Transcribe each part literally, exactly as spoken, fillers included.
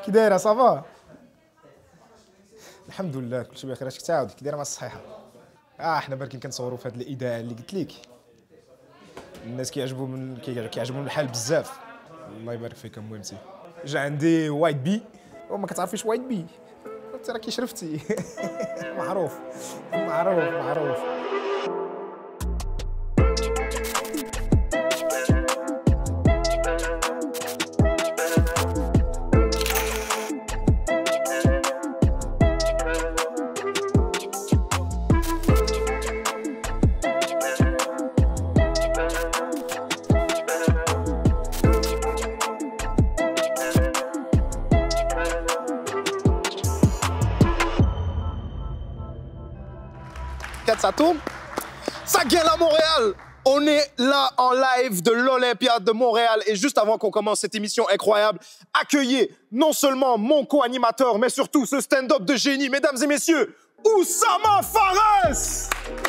كي دايره صافا الحمد لله كلشي بخير. اش كتعاود كي دايره مع الصحيحه؟ اه حنا بركي كنصوروا في هذه الاذاعه اللي قلت لك الناس كيعجبوا من كيعجبهم الحال بزاف. الله يبارك فيك ام ميمتي. جا عندي وايت بي وما كتعرفيش وايت بي انت راكي شرفتي. معروف معروف معروف. Ça tourne. Ça gueule à Montréal. On est là en live de l'Olympiade de Montréal. Et juste avant qu'on commence cette émission incroyable, accueillez non seulement mon co-animateur, mais surtout ce stand-up de génie, mesdames et messieurs, Oussama Fares.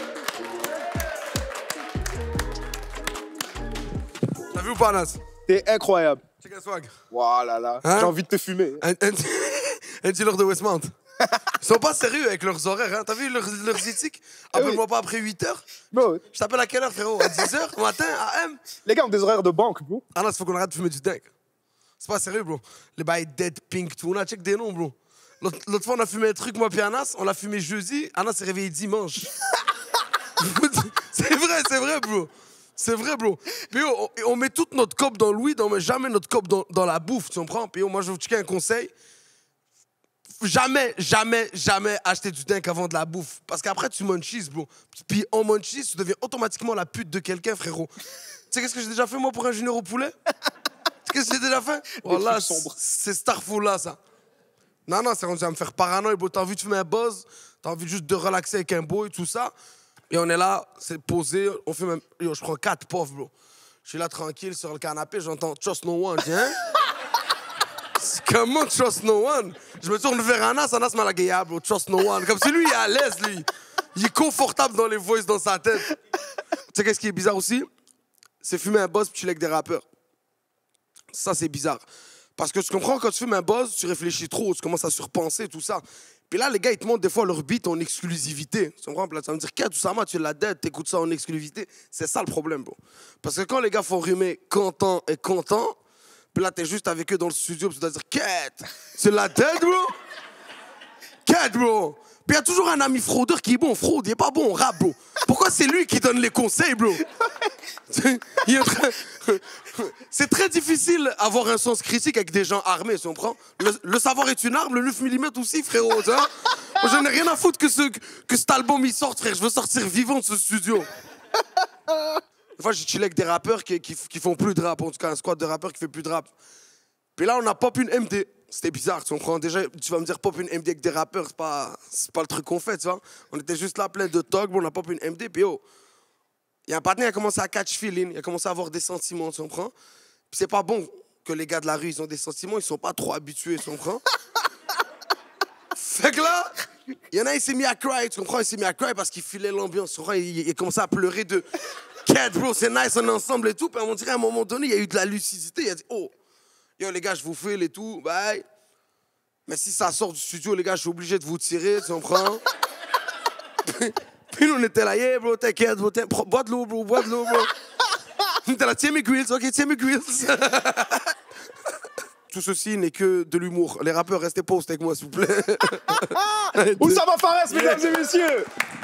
T'as vu ou pas, Nas? T'es incroyable. Check un swag. Voilà, là. Hein? J'ai envie de te fumer. Un, un, un dealer de Westmount. Ils sont pas sérieux avec leurs horaires, hein. T'as vu leurs, leurs éthiques? Appelle-moi oui. Pas après huit heures. Bro. Je t'appelle à quelle heure, frérot? À dix heures, matin, A M? Les gars ont des horaires de banque, bro. Ah non, il faut qu'on arrête de fumer du dingue. C'est pas sérieux, bro. Les bails dead pink, tout. On a check des noms, bro. L'autre fois, on a fumé un truc, moi puis Anas. On l'a fumé jeudi. Anas s'est réveillé dimanche. C'est vrai, c'est vrai, bro. C'est vrai, bro. Puis on, on met toute notre cope dans le weed, on met jamais notre cope dans, dans la bouffe, tu comprends? Puis moi, je vais vous checker un conseil. Jamais, jamais, jamais acheter du dingue avant de la bouffe. Parce qu'après, tu munchies, bro. Puis en munchies, tu deviens automatiquement la pute de quelqu'un, frérot. Tu sais qu'est-ce que j'ai déjà fait, moi, pour un junior au poulet? Tu sais qu'est-ce que j'ai déjà fait? Voilà, c'est Starful, là, ça. Non, non, c'est rendu à me faire paranoïa, bro. T'as envie de fumer un buzz, t'as envie juste de relaxer avec un boy, tout ça. Et on est là, c'est posé, on fait même... Yo, je prends quatre pauvres, bro. Je suis là, tranquille, sur le canapé, j'entends « Trust no one », hein? Comment trust no one? Je me tourne vers Anas, Anas m'a lagué, yeah, bro, trust no one. Comme si lui, il est à l'aise, lui. Il est confortable dans les voices dans sa tête. Tu sais qu'est-ce qui est bizarre aussi? C'est fumer un buzz puis tu lègues des rappeurs. Ça, c'est bizarre. Parce que tu comprends, quand tu fumes un buzz, tu réfléchis trop, tu commences à surpenser, tout ça. Puis là, les gars, ils te montrent des fois leur beat en exclusivité. Tu comprends? Là, tu vas me dire, qu'est-ce que ça m'a, tu l'as dead, t'écoutes ça en exclusivité. C'est ça le problème, bro. Parce que quand les gars font rimer content et content, puis là, t'es juste avec eux dans le studio, puis tu dois dire, quête, c'est la tête, bro? Quête, bro? Puis il y a toujours un ami fraudeur qui est bon, fraude, il est pas bon, rap, bro. Pourquoi c'est lui qui donne les conseils, bro? C'est très difficile d'avoir un sens critique avec des gens armés, tu comprends? Le, le savoir est une arme, le neuf millimètres aussi, frérot, tu vois? Moi, je n'ai rien à foutre que, ce, que cet album, il sorte, frère. Je veux sortir vivant de ce studio. Une fois, j'ai chillé avec des rappeurs qui, qui, qui font plus de rap, en tout cas un squad de rappeurs qui fait plus de rap. Puis là, on a pop une M D. C'était bizarre, tu comprends? Déjà, tu vas me dire pop une M D avec des rappeurs, c'est pas, c'est pas le truc qu'on fait, tu vois? On était juste là, plein de talk, on a pop une M D, puis oh, il y a un partenaire qui a commencé à catch feeling, il a commencé à avoir des sentiments, tu comprends? Puis c'est pas bon que les gars de la rue, ils ont des sentiments, ils sont pas trop habitués, tu comprends? Fait que là, il y en a, il s'est mis à cry, tu comprends? Il s'est mis à cry parce qu'il filait l'ambiance, tu comprends? Il, il a commencé à pleurer de... Quête, bro, c'est nice, on est ensemble et tout. Puis on dirait à un moment donné, il y a eu de la lucidité. Il a dit, oh, yo, les gars, je vous file et tout, bye. Mais si ça sort du studio, les gars, je suis obligé de vous tirer, tu comprends? puis, puis nous, on était là, yeah, bro, t'inquiète, bro, bois de l'eau, bro, bois de l'eau, bro. On était là, tiens mes grills, ok, tiens mes grills. Tout ceci n'est que de l'humour. Les rappeurs, restez postes avec moi, s'il vous plaît. Oussama Fares, mesdames et messieurs.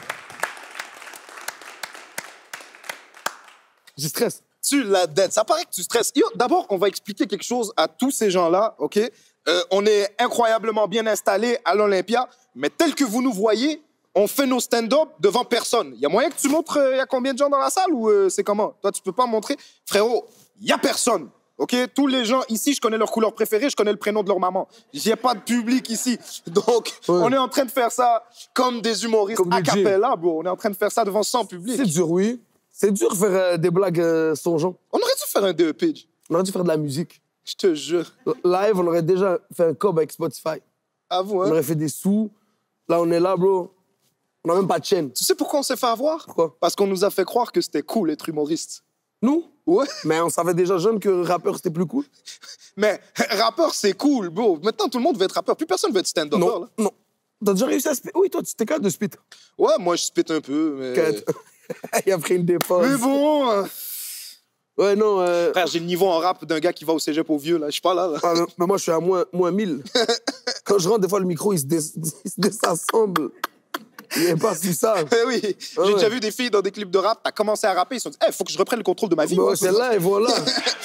Je stresse. Tu la dead. Ça paraît que tu stresses. D'abord, on va expliquer quelque chose à tous ces gens-là, OK? Euh, on est incroyablement bien installés à l'Olympia, mais tel que vous nous voyez, on fait nos stand-up devant personne. Il y a moyen que tu montres il euh, y a combien de gens dans la salle ou euh, c'est comment? Toi, tu peux pas montrer? Frérot, il y a personne, OK? Tous les gens ici, je connais leur couleur préférée, je connais le prénom de leur maman. J'ai pas de public ici. Donc, ouais. On est en train de faire ça comme des humoristes comme a cappella, bro. On est en train de faire ça devant cent publics. C'est dur, oui. C'est dur de faire euh, des blagues euh, songeants. On aurait dû faire un D E P. On aurait dû faire de la musique. Je te jure. Live, on aurait déjà fait un cob avec Spotify. À vous, hein? On aurait fait des sous. Là, on est là, bro. On n'a même pas de chaîne. Tu sais pourquoi on s'est fait avoir? Pourquoi? Parce qu'on nous a fait croire que c'était cool être humoriste. Nous? Ouais. Mais on savait déjà jeune que rappeur, c'était plus cool. Mais rappeur, c'est cool, bro. Maintenant, tout le monde veut être rappeur. Plus personne veut être stand-upper, Non, là. non. T'as déjà réussi à spit? Oui, toi, tu t'es capable de spit. Ouais, moi, je spit un peu, mais... Quatre. Il a pris une défense. Mais bon... euh, Ouais, non. Euh... Frère, j'ai le niveau en rap d'un gars qui va au cégep au vieux, là. Je suis pas là, là. ah, non, mais moi, je suis à moins, moins mille. Quand je rentre, des fois, le micro, il se, dés... il se désassemble. Il n'est pas sous ça. Eh oui, j'ai Ah ouais. déjà vu des filles dans des clips de rap, t'as commencé à rapper, ils se sont dit, il faut que je reprenne le contrôle de ma vie. Bon, moi. c'est là et voilà.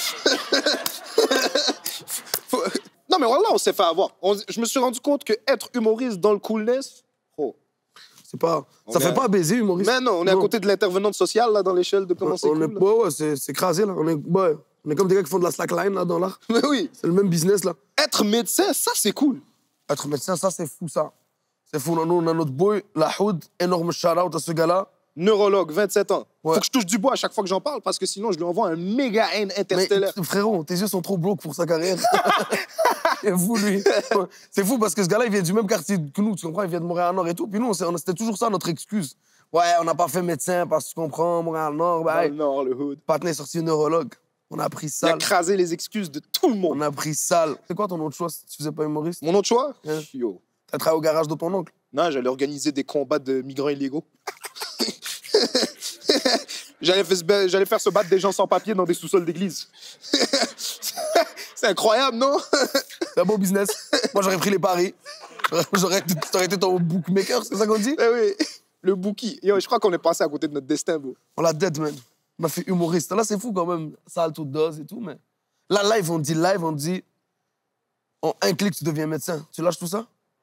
Faut- Non, mais voilà, on s'est fait avoir. On- Je me suis rendu compte que être humoriste dans le coolness, oh. C'est pas... On Ça est fait à- pas baiser, humoriste. Mais non, on est à côté de l'intervenante sociale, là, dans l'échelle de comment c'est on cool. est... là. Ouais, ouais, c'est c'est crasé, là. On est... Ouais. On est comme des gars qui font de la slackline, là, dans l'art. Mais oui, C'est le même business, là. être médecin, ça, c'est cool. Être médecin, ça, c'est fou, ça. C'est fou. Nous, on a notre boy, la Houd, énorme shout-out à ce gars-là. Neurologue, vingt-sept ans. Ouais. Faut que je touche du bois à chaque fois que j'en parle, parce que sinon, je lui envoie un méga haine Mais interstellaire. frérot, tes yeux sont trop blocs pour sa carrière. C'est fou, lui. C'est fou parce que ce gars-là, il vient du même quartier que nous, tu comprends? Il vient de Montréal-Nord et tout. Puis nous, on s'est- on- c'était toujours ça notre excuse. Ouais, on n'a pas fait médecin parce que tu comprends, Montréal-Nord. Dans Bah, le Nord, le hood. Patna est sorti neurologue. On a appris Il a sale. crasé les excuses de tout le monde. On a appris sale. C'est quoi ton autre choix si tu faisais pas humoriste? Mon autre choix? Hein? Yo. T'as travaillé au garage de ton oncle. Non, j'allais organiser des combats de migrants illégaux. J'allais faire, j'allais faire se battre des gens sans papier dans des sous-sols d'église. C'est incroyable, non? C'est un beau business. Moi, j'aurais pris les paris. J'aurais t'aurais été ton bookmaker, c'est ça qu'on dit? Eh oui, le bookie. Yo, je crois qu'on est passé à côté de notre destin, bro. On l'a dead, man. On a fait humoriste. Là, c'est fou quand même. Sale, toute dose et tout, mais... Là, live, on dit live, on dit... En un clic, tu deviens médecin. Tu lâches tout ça?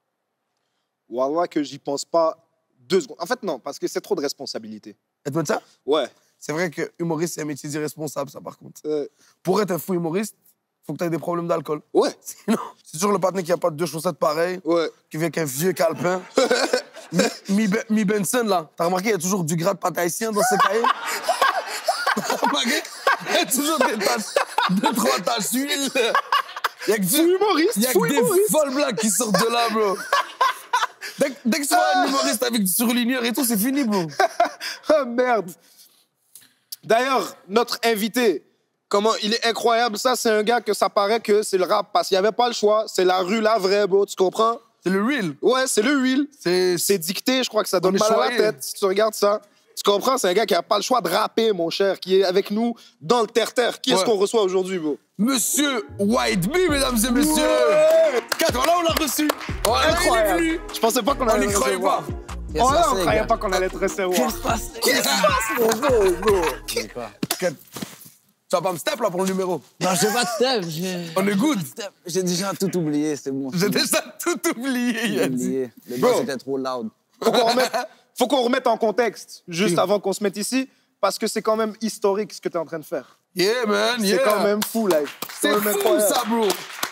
Wallah que j'y pense pas deux secondes. En fait, non, parce que c'est trop de responsabilité. Être médecin? Ouais. C'est vrai que humoriste, c'est un métier irresponsable, ça, par contre. Euh, Pour être un fou humoriste, faut que tu aies des problèmes d'alcool. ouais, Sinon, c'est toujours le partenaire qui a pas de deux chaussettes pareilles, ouais. qui vient avec un vieux calepin. Mi, Mi, Ben- Mi Benson, là. T'as remarqué, il y a toujours du gras de pâte haïtien dans ce cahier? T'as remarqué? Il y a toujours des taches, deux, trois taches d'huile. Il y a que Fou du... humoriste, Il y a fou que des humoriste. folles blagues qui sortent de là, bro. Dès, que- dès que tu vois un humoriste avec du surligneur et tout, c'est fini, bro. Ah, merde. D'ailleurs, notre invité, comment il est incroyable, ça, c'est un gars que ça paraît que c'est le rap, parce qu'il n'y avait pas le choix. C'est la rue, la vraie, bro, tu comprends? C'est le real. Ouais, c'est le huile. C'est... C'est dicté, je crois que ça donne est mal à la choyé. tête si tu regardes ça. Tu comprends? C'est un gars qui n'a pas le choix de rapper, mon cher, qui est avec nous dans le terre-terre. Qui est-ce Ouais. qu'on reçoit aujourd'hui, bro? Monsieur White Bee, mesdames et messieurs. Ouais. Quatre, là, on l'a reçu. Voilà, Incroyable. il est venu. Je pensais pas qu'on On allait n'y le croyait recevoir. pas. Oh là, on croyait pas qu'on allait te recevoir. Qu'est-ce qui se passe, mon beau, bro? Quatre. Tu vas pas me step, là, pour le numéro? Non, j'ai pas de step. j'ai- On est good. Step. J'ai déjà tout oublié, c'est bon. J'ai déjà tout oublié, il a Tout dit. oublié. Le Bro. boss était trop loud. Faut qu'on remette, faut qu'on remette en contexte, juste Oui. avant qu'on se mette ici, parce que c'est quand même historique ce que tu es en train de faire. Yeah, man, yeah. C'est quand même fou, live. C'est quand même fou, incroyable. ça, bro.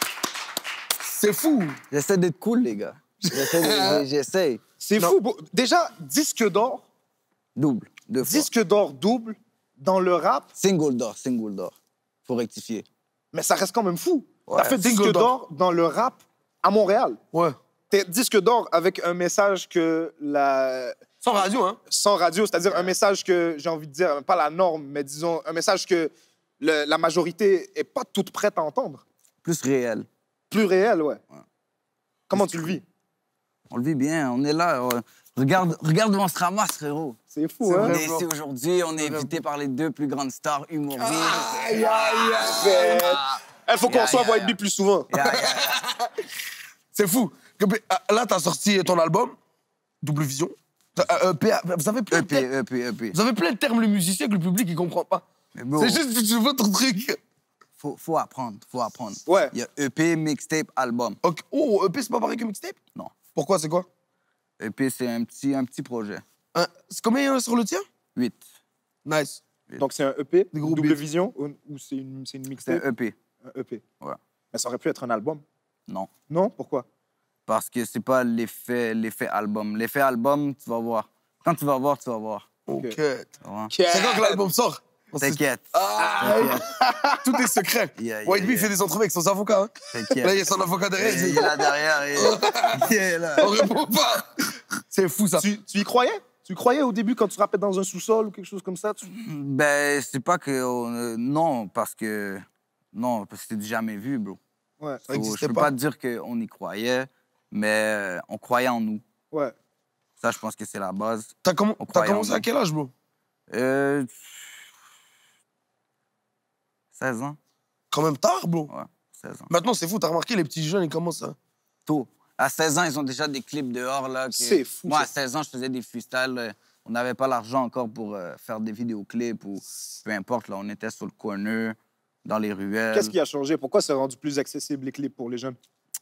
C'est fou. J'essaie d'être cool, les gars. J'essaie. de- J'essaie. C'est Non. fou. bro. Déjà, disque d'or, Double. Deux fois. disque d'or double dans le rap, Single d'or, single d'or. Faut rectifier. mais ça reste quand même fou. Ouais, T'as fait disque single d'or dans le rap à Montréal. Ouais. T'es disque d'or avec un message que la... Sans radio, hein? sans radio, c'est-à-dire un message que, j'ai envie de dire, pas la norme, mais disons, un message que le- la majorité est pas toute prête à entendre. Plus réel. Plus réel, ouais. Ouais. Comment tu le vis? On le vit bien, on est là. euh, Regarde, regarde où on se ramasse, frérot. C'est fou, C'est hein? On vrai. est ici aujourd'hui, on est invité par les deux plus grandes stars humoristes. Aïe, aïe, aïe. Il faut qu'on Yeah, reçoive yeah, White yeah. Bee plus souvent. Yeah, yeah, yeah. C'est fou. Que- ah, Là, t'as sorti ton album, Double Vision. T'as- euh, E P, vous avez plein E de P, termes. E P, E P. Vous avez plein de termes, les musiciens, que le public, il comprend pas. Mais bro, C'est juste que tu veux ton truc. faut, faut apprendre, faut apprendre. Ouais. Il y a E P, mixtape, album. Ok. Oh, E P, c'est pas pareil que mixtape? Non. Pourquoi, c'est quoi? E P, c'est un petit, un petit projet. Hein, c'est combien il y en a sur le tien? Huit. Nice. Donc c'est un E P, Des gros double beats. vision, ou, ou c'est une, c'est une C'est mixtape? un E P. Un E P. Ouais. Mais ça aurait pu être un album. Non. Non? Pourquoi? Parce que c'est pas l'effet, l'effet album. L'effet album, tu vas voir. Quand tu vas voir, tu vas voir. Ok. Tu vas voir. C'est quand que l'album sort? T'inquiète. Ah, T'inquiète. tout est secret. Yeah, yeah, White Bee yeah. fait des entrevues avec son avocat. Hein. T'inquiète. Là, il y a son avocat derrière. Il Il est dit, là derrière. Il est, il est là. on répond pas. C'est fou, ça. Tu, tu y croyais? Tu croyais au début quand tu rappais dans un sous-sol ou quelque chose comme ça? Tu... Ben, c'est pas que... on, euh, non, parce que... Non, parce que c'était du jamais vu, bro. Ouais, Ça So, existait je peux pas. pas dire qu'on y croyait, mais euh, on croyait en nous. ouais. Ça, je pense que c'est la base. T'as comm- On t'as croyait en commencé nous. à quel âge, bro? Euh... seize ans. Quand même tard, bro. Ouais, seize ans. Maintenant, c'est fou, t'as remarqué, les petits jeunes, ils commencent à... Tôt. À seize ans, ils ont déjà des clips dehors, là. que- C'est fou, Moi, ça. à seize ans, je faisais des freestyles. euh, On n'avait pas l'argent encore pour euh, faire des vidéoclips ou peu importe, là. On était sur le corner, dans les ruelles. Qu'est-ce qui a changé? Pourquoi c'est rendu plus accessible, les clips, pour les jeunes?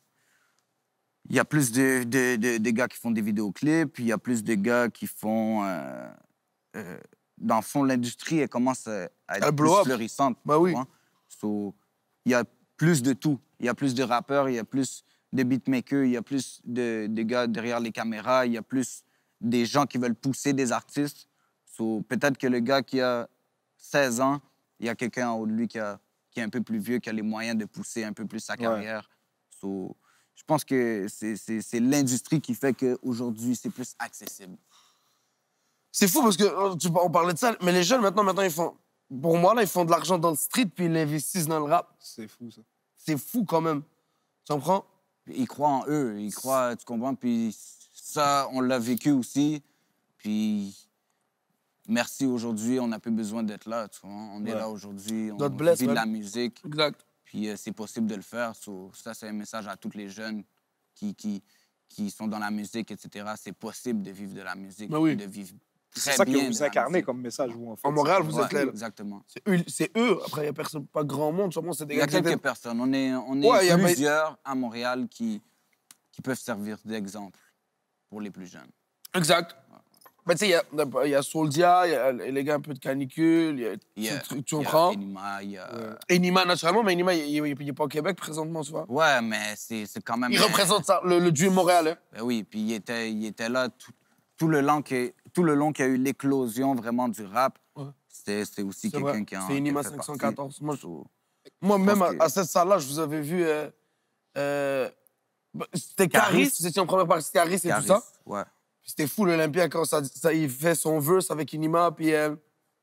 Il y a plus de, de, de, de gars qui font des vidéoclips, puis il y a plus de gars qui font... euh, euh, dans le fond, l'industrie, elle commence à à être Elle plus blow up. florissante. Bah oui. tu vois. So, il y a plus de tout. Il y a plus de rappeurs, il y a plus de beatmakers, il y a plus de, de gars derrière les caméras, il y a plus des gens qui veulent pousser des artistes. So, peut-être que le gars qui a seize ans, il y a quelqu'un en haut de lui qui, a, qui est un peu plus vieux, qui a les moyens de pousser un peu plus sa carrière. So, je pense que c'est- c'est c'est l'industrie qui fait qu'aujourd'hui, c'est plus accessible. C'est fou parce que euh, tu- on parlait de ça, mais les jeunes maintenant, maintenant ils font, pour moi là, ils font de l'argent dans le street puis ils l'investissent dans le rap. C'est fou, ça. C'est fou quand même. Tu comprends? Ils croient en eux, ils croient, tu comprends? Puis ça, on l'a vécu aussi. Puis merci aujourd'hui, on n'a plus besoin d'être là, tu vois? On est Ouais. là aujourd'hui, on God bless, vit de man. la musique. Exact. Puis euh, c'est possible de le faire. So, ça, c'est un message à tous les jeunes qui, qui, qui sont dans la musique, et cetera. C'est possible de vivre de la musique, Ben oui. de vivre C'est très ça que bien vous de la incarnez musique. comme message, vous, en fait. En Montréal, vous Ouais, êtes là. exactement. C'est eux, c'est eux. Après, il n'y a personne, pas grand monde. Sûrement, c'est des Il y a gars qui étaient- quelques personnes. On est, on est Ouais, il y a- plusieurs à Montréal qui, qui peuvent servir d'exemple pour les plus jeunes. Exact. Ben, tu sais, il y a, il y a Soldia, il y a les gars un peu de canicule, il y a, Il y a, tu, tu il y a comprends? Enima, il y a... Enima, naturellement, mais Enima, il n'est pas au Québec présentement, tu vois. Ouais, mais c'est c'est quand même... Il représente ça, le, le Dieu montréalais. Ben oui, puis il était, il était là tout, tout le long que- tout le long qu'il y a eu l'éclosion vraiment du rap. Ouais. C'était c'était aussi C'est vrai. quelqu'un qui en C'est Enima qui en fait cinq cent partie. quatorze. Moi, je- So, Moi, même pense à, que- à cette salle-là, je vous avais vu. Euh, euh, bah, c'était Caris. Caris, vous étiez en première partie, Caris et Caris, tout ça. ouais. Puis C'était fou, l'Olympia, quand ça, ça- il fait son verse avec Inima, puis euh,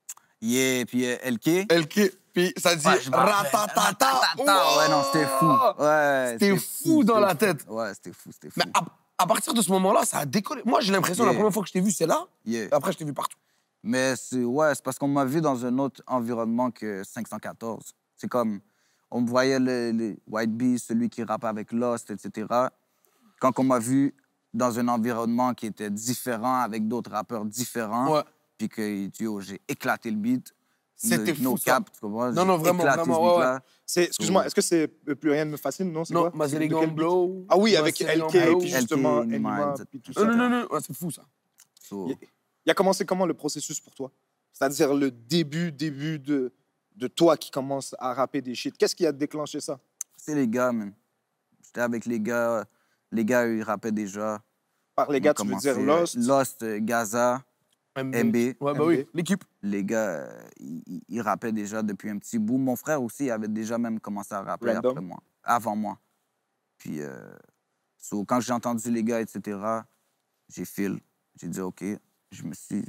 Yeah, puis euh, L K. L K, puis ça dit Ouais, je me rappelle. ratatata. Ratatata. Ouais, non, c'était fou. Ouais, C'était fou dans c'était la fou. tête. Ouais, c'était fou, c'était fou. Mais à, à partir de ce moment-là, ça a décollé. Moi, j'ai l'impression, la Yeah. première fois que je t'ai vu, c'est là. Yeah. Après, je t'ai vu partout. Mais c'est ouais, c'est parce qu'on m'a vu dans un autre environnement que cinq cent quatorze. C'est comme, on me voyait le, le White Bee, celui qui rappe avec Lost, et cetera. Quand on m'a vu dans un environnement qui était différent, avec d'autres rappeurs différents, Ouais. puis que yo, j'ai éclaté le beat. C'était No- no fou, ça. cap, tu comprends? Non, J'ai non, vraiment, éclaté vraiment, ce ouais, beat-là. C'est- Excuse-moi, est-ce que c'est euh, Plus rien ne me fascine, non? C'est Non, quoi? Mazeligan De quel beat? Blow. Ah oui, avec Mazeligan L K, Blow. puis justement L K, Enima, Enima, puis tout Non, ça. non, non, non, ouais, c'est fou, ça. So, Il a commencé comment le processus pour toi? C'est-à-dire le début, début de, de toi qui commence à rapper des shit. Qu'est-ce qui a déclenché ça? c'est les gars, man. J'étais avec les gars. Les gars, eux, ils rappaient déjà. Par les On gars, a tu veux commencé, dire Lost? euh, Lost, euh, Gaza. M B. Ouais, bah M B. oui, l'équipe. Les gars, euh, ils, ils- ils rappaient déjà depuis un petit bout. Mon frère aussi avait déjà même commencé à rapper Random. après moi, avant moi. Puis, euh, so, quand j'ai entendu les gars, et cetera, j'ai fil. J'ai dit, OK, je me suis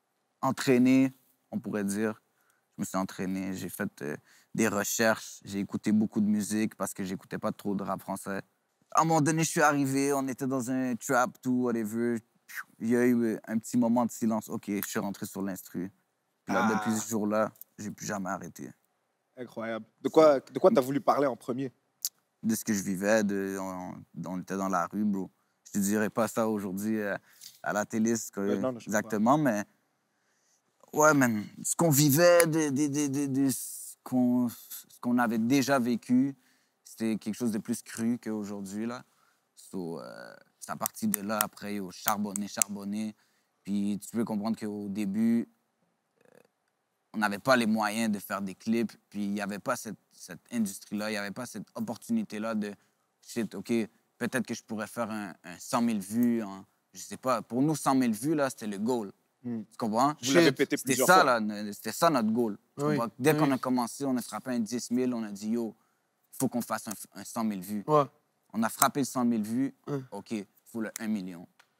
entraîné, on pourrait dire. Je me suis entraîné, j'ai fait euh, des recherches, j'ai écouté beaucoup de musique parce que j'écoutais pas trop de rap français. À un moment donné, je suis arrivé, on était dans un trap, tout, whatever. Il y a eu euh, un petit moment de silence. OK, je suis rentré sur l'instru. Puis là, Ah. depuis ce jour-là, j'ai plus jamais arrêté. Incroyable. De quoi de quoi t'as voulu parler en premier? De ce que je vivais, de, on, on était dans la rue, bro. Je te dirais pas ça aujourd'hui euh, à la télé, ce que- Ouais, non, non, je exactement, mais ouais, man, ce qu'on vivait, de, de, de, de- de ce qu'on ce qu'on avait déjà vécu, c'était quelque chose de plus cru qu'aujourd'hui, là. So, euh, c'est à partir de là, après, au charbonné, charbonné. Puis tu peux comprendre qu'au début, euh, on n'avait pas les moyens de faire des clips, puis il n'y avait pas cette, cette industrie-là, il n'y avait pas cette opportunité-là de shit, OK, peut-être que je pourrais faire un, un cent mille vues en, je sais pas. Pour nous, cent mille vues, là, c'était le goal. Hmm. Tu comprends? Vous l'avez Shit, pété C'était plusieurs ça, fois. là, ne- c'était ça notre goal. Tu Oui, comprends? Dès oui. qu'on a commencé, on a frappé un dix mille, on a dit, yo, il faut qu'on fasse un, un cent mille vues. Ouais. On a frappé le cent mille vues, Ouais. OK, il faut le un million.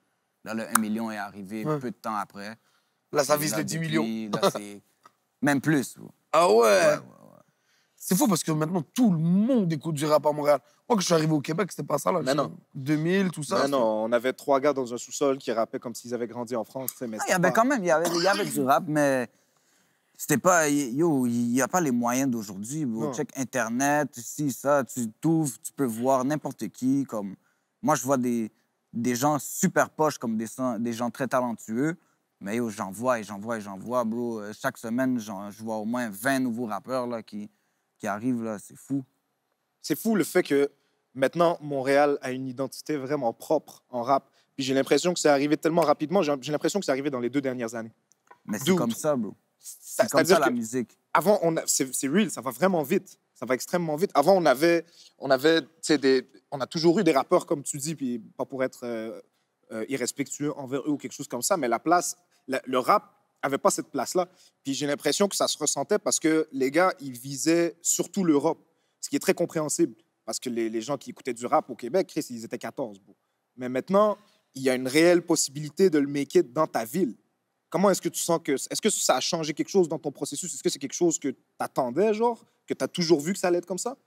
Là, le un million est arrivé Ouais. peu de temps après. Là, ça Et vise là, les dix depuis, millions. Là, c'est même plus. bro. Ah ouais. Ouais, ouais, ouais. C'est fou parce que maintenant, tout le monde écoute du rap à Montréal. Moi, quand je suis arrivé au Québec, c'était pas ça, là. Mais non. deux mille, tout ça. Mais non, on avait trois gars dans un sous-sol qui rappaient comme s'ils avaient grandi en France. tu sais, Mais Ah, il y c'était avait pas- quand même, il y avait, il y avait du rap, mais c'était pas. Yo, il n'y a pas les moyens d'aujourd'hui, bro. Non. Check Internet, si, ça, tu t'ouvres, tu peux voir n'importe qui. Comme... Moi, je vois des, des gens super poches, comme des, gens- des gens très talentueux, mais yo, j'en vois et j'en vois et j'en vois, bro. Euh, Chaque semaine, j'en- je vois au moins vingt nouveaux rappeurs là, qui, qui arrivent, là. C'est fou. C'est fou le fait que maintenant, Montréal a une identité vraiment propre en rap. Puis j'ai l'impression que c'est arrivé tellement rapidement. J'ai j'ai l'impression que c'est arrivé dans les deux dernières années. Mais c'est Dude. comme ça, bro. Ça- C'est comme C'est-à-dire ça, la que musique. avant, on a- c'est c'est real, ça va vraiment vite. Ça va extrêmement vite. Avant, on avait, on avait, tu sais, des, on a toujours eu des rappeurs comme tu dis, puis pas pour être euh, euh, irrespectueux envers eux ou quelque chose comme ça, mais la place, la- le rap avait pas cette place-là. Puis j'ai l'impression que ça se ressentait parce que les gars, ils visaient surtout l'Europe, ce qui est très compréhensible parce que les, les gens qui écoutaient du rap au Québec, Chris, ils étaient quatorze. Bro. Mais maintenant, il y a une réelle possibilité de le make it dans ta ville. Comment est-ce que tu sens que... Est-ce que ça a changé quelque chose dans ton processus? Est-ce que c'est quelque chose que tu attendais, genre? Que tu as toujours vu que ça allait être comme ça?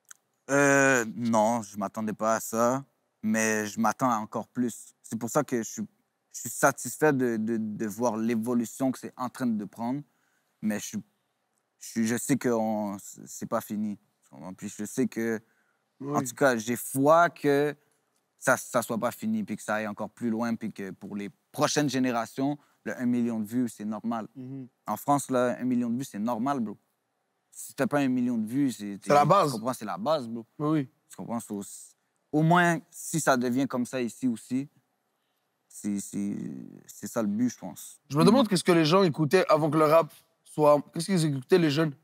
Euh, non, je m'attendais pas à ça, mais je m'attends à encore plus. C'est pour ça que je suis, je suis satisfait de, de, de voir l'évolution que c'est en train de prendre, mais je, suis, je, suis- je sais que on- c'est pas fini. Tu comprends? Puis je sais que, en tout cas, j'ai foi que ça ça soit pas fini, puis que ça aille encore plus loin, puis que pour les prochaines générations, le un million de vues, c'est normal. En France, là, un million de vues, c'est normal, bro. Si t'as pas un million de vues, c'est... C'est la base. Tu comprends? C'est la base, bro. Oui, oui. Tu comprends? So, c- au moins, si ça devient comme ça ici aussi, c'est c'est- c'est ça le but, je pense. Je me demande qu'est-ce que les gens écoutaient avant que le rap soit... Qu'est-ce qu'ils écoutaient, les jeunes?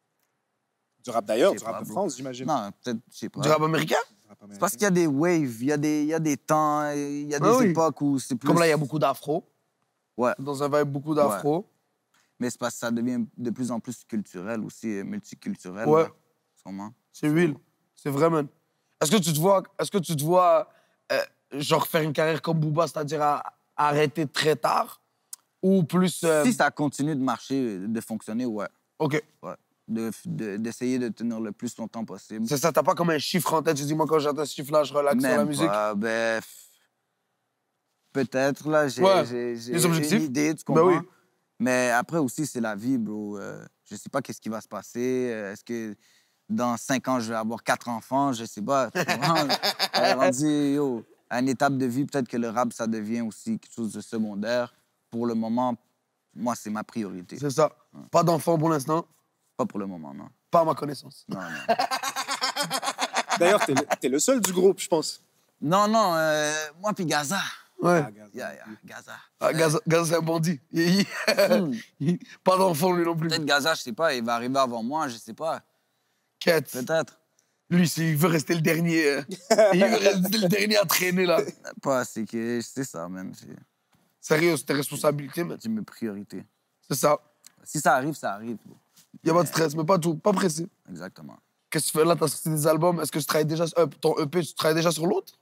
Du rap d'ailleurs, Je du sais rap pas, de bro. France, j'imagine. Non, peut-être, je sais pas. Du rap américain? Du rap C'est parce qu'il y a des waves, il y a des, il y a des temps, il y a des Ah oui. époques où c'est plus... Comme là, il y a beaucoup d'afro. Ouais. Dans un vibe, beaucoup d'afro. Mais c'est parce que ça devient de plus en plus culturel aussi, euh, multiculturel. Ouais. là. Tu comprends? C'est real. C'est vrai, man. Est-ce que tu te vois, est-ce que tu te vois euh, genre faire une carrière comme Booba, c'est-à-dire à- arrêter très tard? Ou plus... euh, Si ça continue de marcher, de fonctionner, ouais. OK. ouais. De- de- D'essayer de, tenir le plus longtemps possible. C'est ça, t'as pas comme un chiffre en tête. Tu dis, moi, quand j'entends ce chiffre-là, je relaxe sur la Même musique. pas, ben, f- peut-être, là, j'ai Ouais, j'ai- j'ai les objectifs. une idée, tu Ben comprends? oui. Mais après aussi, c'est la vie, bro. Euh, je sais pas qu'est-ce qui va se passer. Euh, Est-ce que dans cinq ans, je vais avoir quatre enfants? Je sais pas. Tu comprends? Euh, rendu, yo, à une étape de vie, peut-être que le rap, ça devient aussi quelque chose de secondaire. Pour le moment, moi, c'est ma priorité. C'est ça. Pas d'enfant pour l'instant. Pas pour le moment, non. Pas à ma connaissance. Non, non. D'ailleurs, t'es le, t'es le seul du groupe, je pense. non, non, euh, moi puis Gaza. Ouais. Ah, gars. Yeah, yeah, Gaza. Ah, Gaza, Gaza, c'est un bandit. Il- il- Hmm. il- Pas d'enfant, lui non plus. Peut-être Gaza, je sais pas, il va arriver avant moi, je sais pas. Quête. Peut-être. Lui, c'est- il veut rester le dernier. euh, il veut rester le dernier à traîner, là. Pas, c'est que c'est ça, même. C'est Sérieux, c'est tes responsabilités, man. c'est mes priorités. C'est ça. Si ça arrive, ça arrive. bro. Il n'y a pas de stress, mais pas tout. Pas pressé. Exactement. Qu'est-ce que tu fais là? T'as sorti des albums. Est-ce que tu travailles déjà... euh, ton E P, tu travailles déjà sur l'autre?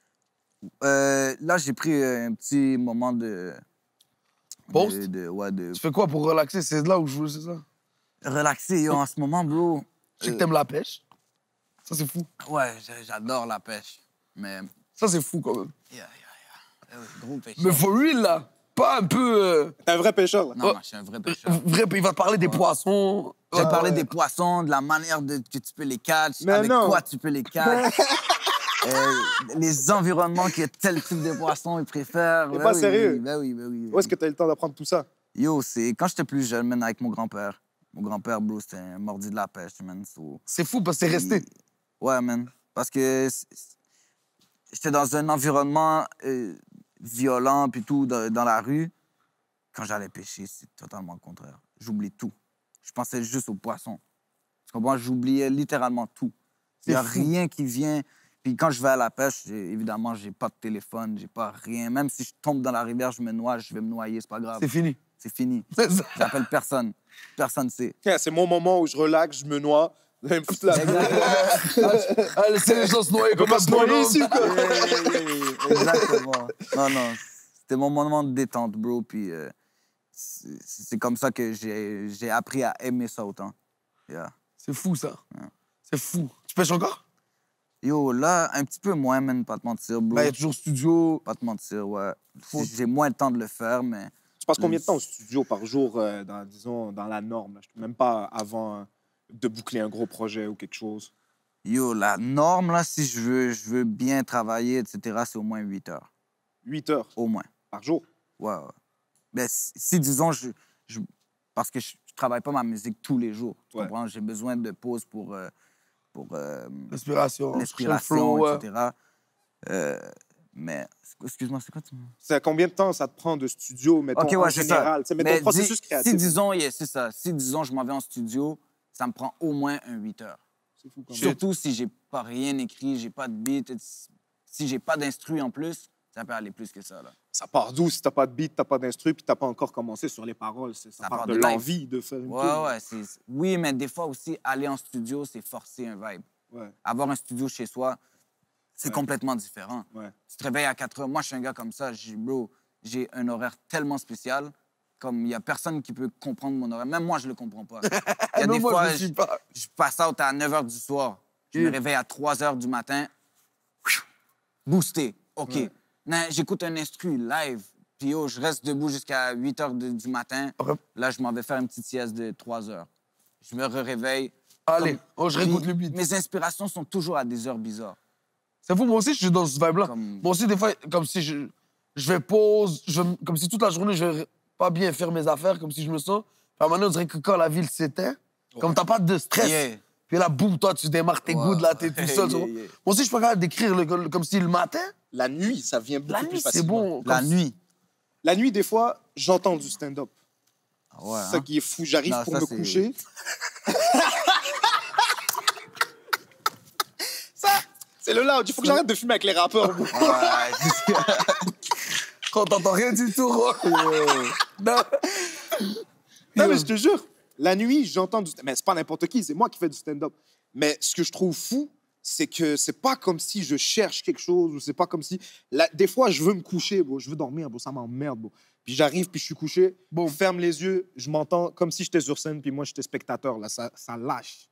Euh, là, j'ai pris euh, un petit moment de. Pause? De, de- ouais, de Tu fais quoi pour relaxer? C'est là où je veux, c'est ça? relaxer. Yo, en ce moment, bro. Je sais que euh, t'aimes la pêche. Ça, c'est fou. Ouais, j'a- j'adore la pêche. Mais. Ça, c'est fou, quand même. Yeah, yeah, yeah. Euh, Gros pêcheur. Mais for real, là. Pas un peu... euh, T'es un vrai pêcheur, là. Non, non, je suis un vrai pêcheur. Vrai, il va te parler des poissons. Je vais Ouais. parler des poissons, de la manière de, que tu peux les catch, Mais avec non. quoi tu peux les catch, euh, les environnements que tel type de poisson ils préfèrent. T'es Ben pas oui, sérieux? Ben oui, ben oui. Où est-ce que t'as eu le temps d'apprendre tout ça? Yo, c'est quand j'étais plus jeune, man, avec mon grand-père. Mon grand-père, bro, c'était un mordi de la pêche, man. So, C'est fou parce que c'est resté. il- Ouais, man. Parce que c'est- c'est- j'étais dans un environnement euh, violent puis tout, dans, dans la rue. Quand j'allais pêcher, c'est totalement le contraire. J'oublie tout. Je pensais juste aux poissons. Tu comprends? J'oubliais littéralement tout. Il n'y a C'est fou. rien qui vient. Puis quand je vais à la pêche, j'ai- évidemment, j'ai pas de téléphone, j'ai pas rien. Même si je tombe dans la rivière, je me noie, je vais me noyer, c'est pas grave. C'est fini. C'est fini. C'est ça. J'appelle personne. Personne sait. Tiens, c'est mon moment où je relaxe, je me noie. Vous allez me foutre là. Ah, laissez les gens se noyer On peut comme pas un se noyer bonhomme. ici, quoi. Exactement. Non, non. c'était mon moment de détente, bro. Puis euh, c'est c'est comme ça que j'ai j'ai appris à aimer ça autant. Yeah. C'est fou, ça. Ouais. C'est fou. Tu pêches encore? Yo, là, un petit peu moins, man, pas te mentir, bro. Ben, il y a toujours studio. Pas te mentir, ouais. Faut- J'ai moins le temps de le faire, mais... Tu passes combien de temps au studio par jour, euh, dans, disons, dans la norme? Là? Même pas avant euh, de boucler un gros projet ou quelque chose. Yo, la norme, là, si je veux, je veux bien travailler, et cetera, c'est au moins huit heures. huit heures Au moins. par jour. Ouais, ouais. Ben, si, si, disons, je, je- parce que je, je travaille pas ma musique tous les jours. Tu Ouais. comprends? J'ai besoin de pause pour, euh, pour euh, Respiration. l'inspiration, flow, ouais. et cetera. Euh, mais, excuse-moi, c'est quoi tu... C'est combien de temps ça te prend de studio, mettons, OK, ouais, en c'est général? ça. C'est, mettons, Mais le processus dis- créatif. Si, disons, yeah, c'est ça. Si, disons, je m'en vais en studio, ça me prend au moins un huit heures. C'est fou quand même. Surtout si j'ai pas rien écrit, j'ai pas de beat, et si j'ai pas d'instru en plus, ça peut aller plus que ça, là. Ça part d'où si t'as pas de beat, t'as pas d'instru, puis t'as pas encore commencé sur les paroles? C'est- Ça, Ça part, part de, de live. l'envie de faire une Ouais, tune. ouais. c'est- c'est- Oui, mais des fois aussi, aller en studio, c'est forcer un vibe. Ouais, Avoir un studio chez soi, c'est Ouais. complètement différent. ouais. Tu te réveilles à quatre heures. Moi, je suis un gars comme ça. J'ai, bro, j'ai un horaire tellement spécial. Comme il n'y a personne qui peut comprendre mon horaire. Même moi, je le comprends pas. Il y a Non, des moi, fois, je le je, suis pas. je passe out à neuf heures du soir. Je me Et- réveille à trois heures du matin. Boosté. OK. Ouais. Non, j'écoute un instru live. Puis yo, je reste debout jusqu'à huit heures de- du matin. Ok. Là, je m'en vais faire une petite sieste de trois heures. Je me réveille. Allez, oh, je réécoute Puis le beat. Mes inspirations sont toujours à des heures bizarres. C'est fou, moi aussi, je suis dans ce vibe-là. Comme- Moi aussi, des fois, comme si je, je vais pause, je vais- comme si toute la journée, je vais pas bien faire mes affaires, comme si je me sens. Puis à un moment donné, on dirait que quand la ville s'éteint, comme t'as pas de stress. Yeah. Puis là, boum, toi, tu démarres tes Ouais. gouttes, là, t'es tout seul. tu Yeah, vois. yeah. Moi aussi, je suis pas capable d'écrire le- le- comme si le matin, La nuit, ça vient beaucoup la plus nuit, c'est facilement. bon. La comme- nuit. La nuit, des fois, j'entends du stand-up. Ah ouais, C'est ça hein? qui est fou. J'arrive Non, pour ça, me c'est- coucher. Ça, c'est le loud. Il faut que j'arrête de fumer avec les rappeurs. bro. Ouais, Quand t'entends rien du tout, Ro. Non. Non, mais je te jure, la nuit, j'entends du... Mais c'est pas n'importe qui, c'est moi qui fais du stand-up. Mais ce que je trouve fou, c'est que c'est pas comme si je cherche quelque chose ou c'est pas comme si... La- Des fois, je veux me coucher, bro. Je veux dormir, bro. Ça m'emmerde, bro. Puis j'arrive, puis je suis couché. Bon, ferme les yeux, je m'entends comme si j'étais sur scène, puis moi, j'étais spectateur. Là, ça, ça lâche.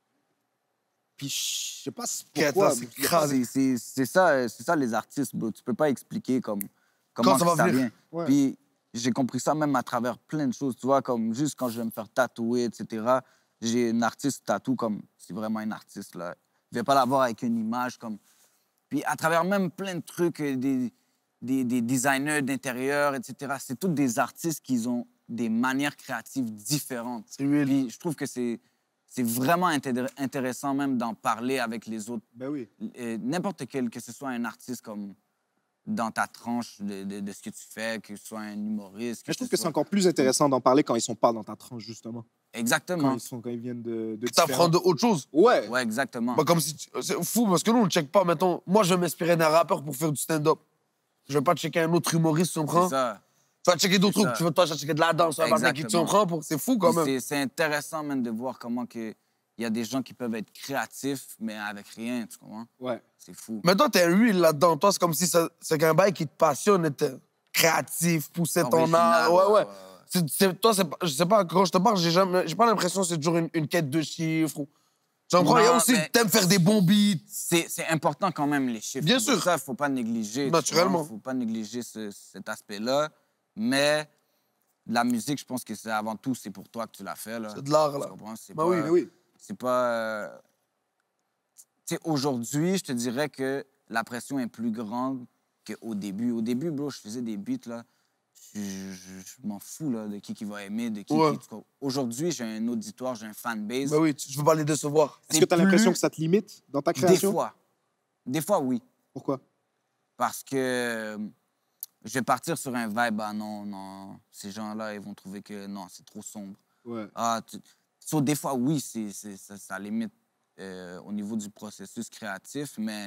Puis je sais pas si- pourquoi. Qu'est-ce que mais c'est y a pas- crade. c'est- c'est c'est ça, euh, c'est ça les artistes, bro. Tu peux pas expliquer comme, comment Quand ça que va ça venir. vient. Ouais. Puis j'ai compris ça même à travers plein de choses. Tu vois, comme juste quand je vais me faire tatouer, et cetera. J'ai une artiste tatou comme c'est vraiment une artiste là. Je vais pas la voir avec une image comme. Puis à travers même plein de trucs, euh, des, des, des designers d'intérieur, et cetera. C'est tous des artistes qui ont des manières créatives différentes. C'est real. Puis je trouve que c'est c'est vraiment intér- intéressant même d'en parler avec les autres. Ben oui. Euh, N'importe quel, que ce soit un artiste comme dans ta tranche de, de, de ce que tu fais, que ce soit un humoriste. Mais je trouve ce que c'est soit- encore plus intéressant d'en parler quand ils sont pas dans ta tranche, justement. Quand Exactement. ils, sont, quand ils viennent de, de T'apprends différents- de autre chose. Ouais. Ouais, exactement. Bah, comme si tu- c'est fou parce que nous on ne check pas mettons moi je vais m'inspirer d'un rappeur pour faire du stand-up. Je vais pas checker un autre humoriste, tu comprends? C'est ça. Tu vas checker d'autres C'est trucs, ça. tu veux toi tu vas checker de la danse, un matin qui tu Exactement. comprends pour c'est fou quand Puis même. c'est- C'est intéressant même de voir comment que il y a des gens qui peuvent être créatifs, mais avec rien, tu comprends? Ouais. C'est fou. Mais toi t'es real là-dedans, toi c'est comme si ça- c'est qu'un bail qui te passionne, était créatif, poussait ton Original, art. Ouais ouais. ouais. C'est- c'est- toi c'est pas- je sais pas quand je te parle, j'ai jamais j'ai pas l'impression que c'est toujours une, une quête de chiffres. ou- Tu comprends? Il y a Non, aussi mais- t'aimes faire des bons beats. C'est c'est important quand même, les chiffres. Bien sûr. Ça, il faut pas négliger. tu Naturellement. vois, faut pas négliger ce- cet aspect-là. Mais la musique, je pense que c'est avant tout, c'est pour toi que tu l'as fait. là. C'est de l'art Tu là. comprends? C'est Bah pas, oui, Ben oui. C'est pas... euh, Tu sais, aujourd'hui, je te dirais que la pression est plus grande qu'au début. Au début, bro, je faisais des beats, là. Je, je- je m'en fous, là, de qui qui va aimer, de qui... Ouais. qui- tu comprends? Aujourd'hui, j'ai un auditoire, j'ai un fanbase. Bah oui, tu- je veux pas les décevoir. Est-ce C'est que tu as l'impression plus- que ça te limite dans ta Des création? fois. Des fois, oui. Pourquoi? Parce que euh, je vais partir sur un vibe, ah non, non, ces gens-là, ils vont trouver que non, c'est trop sombre. Ouais. Ah, tu... So, des fois, oui, c'est, c'est, ça, ça limite euh, au niveau du processus créatif, mais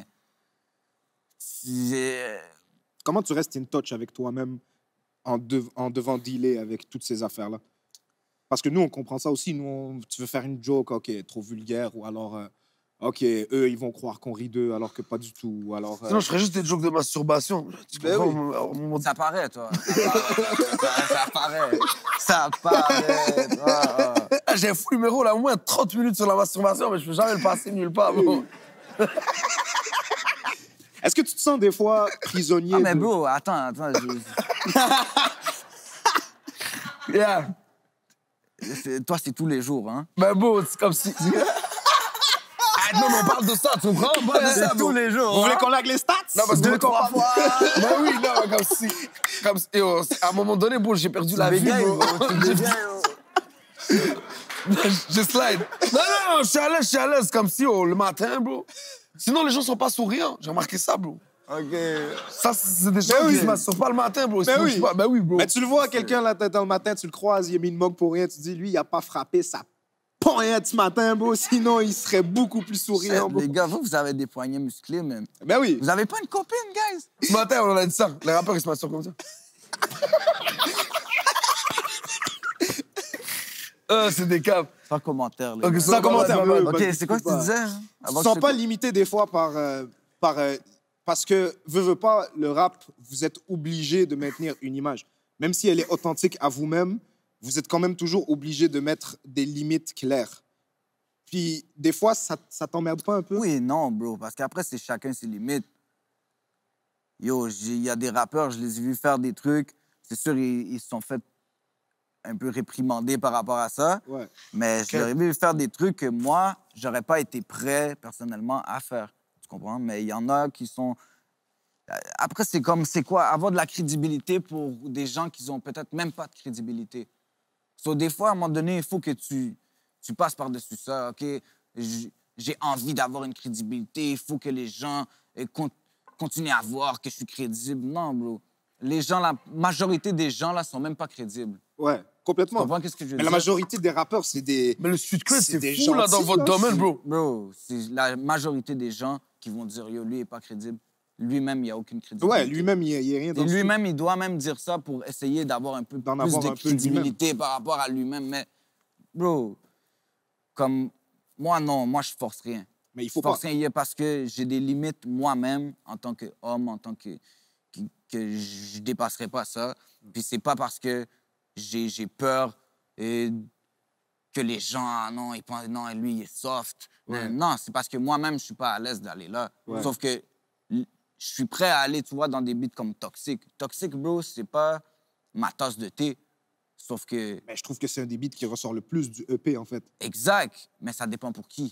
c'est- Comment tu restes in touch avec toi-même en, dev- en devant dealer avec toutes ces affaires-là? Parce que nous, on comprend ça aussi. Nous, on- tu veux faire une joke, OK, trop vulgaire, ou alors euh, OK, eux, ils vont croire qu'on rit d'eux alors que pas du tout. Alors, euh, Sinon, je ferais juste des jokes de masturbation. Tu Ben comprends? oui. Alors, mon- Ça paraît, toi. Ça paraît. Ça paraît. toi. Ah, j'ai un fou numéro, là, au moins trente minutes sur la masturbation, mais je peux jamais le passer nulle part, bro. est-ce que tu te sens des fois prisonnier Ah, mais de- bro, attends, attends. je- Yeah. c'est- Toi, c'est tous les jours, hein? Ben, bro, c'est comme si... Ah, non, mais on parle de ça, tu comprends? On parle de ça, C'est bro. tous les jours. Vous voulez hein? qu'on lague les stats? Non, parce que Deux, le trois compas- fois. Ben oui, non, mais comme si... Comme si... Yo, à un moment donné, bro, j'ai perdu la vie, Bégaye, bro. bro, tu J'ai- bégaye, bro. Je slide. Non, non, non, je suis à l'aise, je suis à l'aise, comme si, oh, le matin, bro. Sinon, les gens sont pas souriants. J'ai remarqué ça, bro. OK. Ça, c'est c'est des gens Ben qui oui. se masturbent pas le matin, bro. Ben Sinon, oui. je suis pas- Ben oui, bro. Mais tu le vois, quelqu'un là, dans le matin, tu le croises, il a mis une mug pour rien, tu dis, lui, il a pas frappé sa poignette ce matin, bro, sinon il serait beaucoup plus souriant, bro. Les gars, vous, vous avez des poignets musclés, même. Ben oui. Vous avez pas une copine, guys? Ce matin, on a dit ça. Les rappeurs, ils se masturbent comme ça. Ah, c'est des caves. Sans commentaire, les Ok, gars. Sans commentaire, ouais, bro. OK, Bah, c'est quoi que tu bah, disais? hein? Tu Avant te que sens je pas te- limité des fois par... euh, par euh, parce que, veux, veux pas, le rap, vous êtes obligé de maintenir une image. Même si elle est authentique à vous-même, vous êtes quand même toujours obligé de mettre des limites claires. Puis, des fois, ça, ça t'emmerde pas un peu? Oui et non, bro, parce qu'après, c'est chacun ses limites. Yo, j'ai- il y a des rappeurs, je les ai vus faire des trucs. C'est sûr, ils ils se sont fait un peu réprimander par rapport à ça. Ouais. Mais je leur ai vu faire des trucs que moi, j'aurais pas été prêt, personnellement, à faire. Tu comprends? Mais il y en a qui sont... Euh, Après, c'est comme, c'est quoi? Avoir de la crédibilité pour des gens qui ont peut-être même pas de crédibilité. So, des fois, à un moment donné, il faut que tu, tu passes par-dessus ça. OK? J- J'ai envie d'avoir une crédibilité. Il faut que les gens euh, con- continuent à voir que je suis crédible. Non, bro. Les gens, la majorité des gens, là, sont même pas crédibles. Ouais, Tu complètement. comprends qu'est-ce que je veux Mais dire? la majorité des rappeurs, c'est des... Mais le street cred, C'est c'est des fou, là, dans gentils, votre là, domaine, c'est- bro. Bro, c'est la majorité des gens qui vont dire, yo, lui, il est pas crédible. Lui-même, il a aucune crédibilité. Ouais, lui-même, il n'y a, il y a rien dans Et ce lui-même, il doit même dire ça pour essayer d'avoir un peu D'en plus avoir de un peu lui-même. crédibilité par rapport à lui-même. Mais, bro, comme moi, non, moi, je force rien. Mais il Je faut pas. force rien parce que j'ai des limites moi-même en tant qu'homme, en tant que, que, que je dépasserai pas ça. Puis c'est pas parce que j'ai j'ai peur euh, que les gens, ah non, ils pensent, non, lui, il est soft. Ouais. Non, c'est parce que moi-même, je suis pas à l'aise d'aller là. Ouais. Sauf que l- je suis prêt à aller, tu vois, dans des beats comme Toxic. Toxic, bro, c'est pas ma tasse de thé. Sauf que, Mais je trouve que c'est un des beats qui ressort le plus du E P, en fait. exact, mais ça dépend pour qui.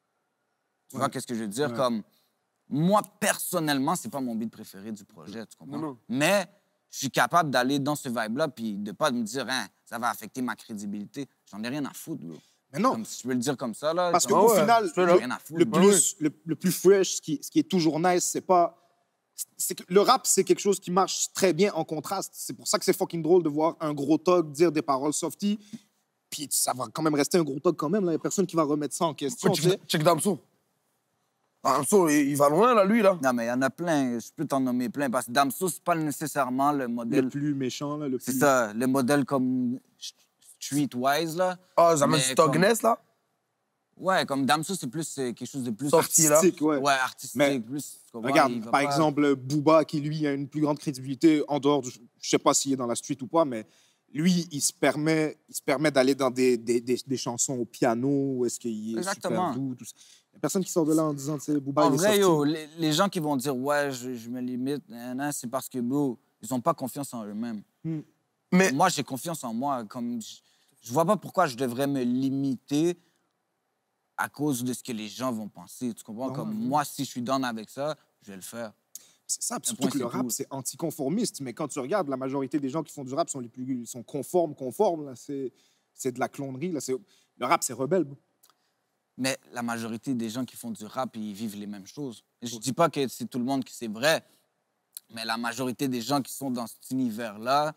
Tu Ouais. vois qu'est-ce que je veux dire? Ouais. Comme, moi, personnellement, c'est pas mon beat préféré du projet, tu comprends? Non, non. Mais je suis capable d'aller dans ce vibe-là puis de pas me dire, hein, ça va affecter ma crédibilité. J'en ai rien à foutre, bro. Mais non, Comme si je peux le dire comme ça, là. parce comme- qu'au Ah ouais, final, je fais le, rien à foutre. le Bah plus, le, le plus fresh, ce qui, ce qui est toujours nice, c'est pas... c'est que le rap, c'est quelque chose qui marche très bien en contraste. C'est pour ça que c'est fucking drôle de voir un gros tog dire des paroles softy, puis ça va quand même rester un gros tog quand même. Il n'y a personne qui va remettre ça en question, tu sais. Check, check Damso. Damso, il, il va loin, là, lui, là. Non, mais il y en a plein. Je peux t'en nommer plein. Parce que Damso, c'est pas nécessairement le modèle. Le plus méchant, là, le plus... C'est ça, le modèle comme streetwise, là. Ah, ça met Mais du comme- Togness, là. Ouais, comme Damso, c'est plus euh, quelque chose de plus... Softy, là. artistique, ouais. Ouais, artistique, Mais plus... tu comprends, Regarde, il va par pas- exemple, Booba, qui lui a une plus grande crédibilité en dehors, du, je sais pas s'il est dans la street ou pas, mais lui, il se permet, il se permet d'aller dans des, des, des, des chansons au piano, où est-ce qu'il est Exactement. super doux, tout ça. Il y a personne qui sort de là en disant, tu sais, Booba, En il est vrai, sorti. yo, les, les gens qui vont dire, ouais, je, je me limite, nan, nan, c'est parce que, bro, ils ont pas confiance en eux-mêmes. Mais Moi, j'ai confiance en moi. Comme je, je vois pas pourquoi je devrais me limiter à cause de ce que les gens vont penser. Tu comprends? Non, Comme non. moi, si je suis down avec ça, je vais le faire. C'est ça, puis Un surtout point, que le c'est rap, tout. c'est anticonformiste, mais quand tu regardes, la majorité des gens qui font du rap sont les plus sont conformes, conformes, là. C'est, c'est de la clonerie, là. C'est, le rap, c'est rebelle, bro. Mais la majorité des gens qui font du rap, ils vivent les mêmes choses. Je dis pas que c'est tout le monde qui c'est vrai, mais la majorité des gens qui sont dans cet univers-là,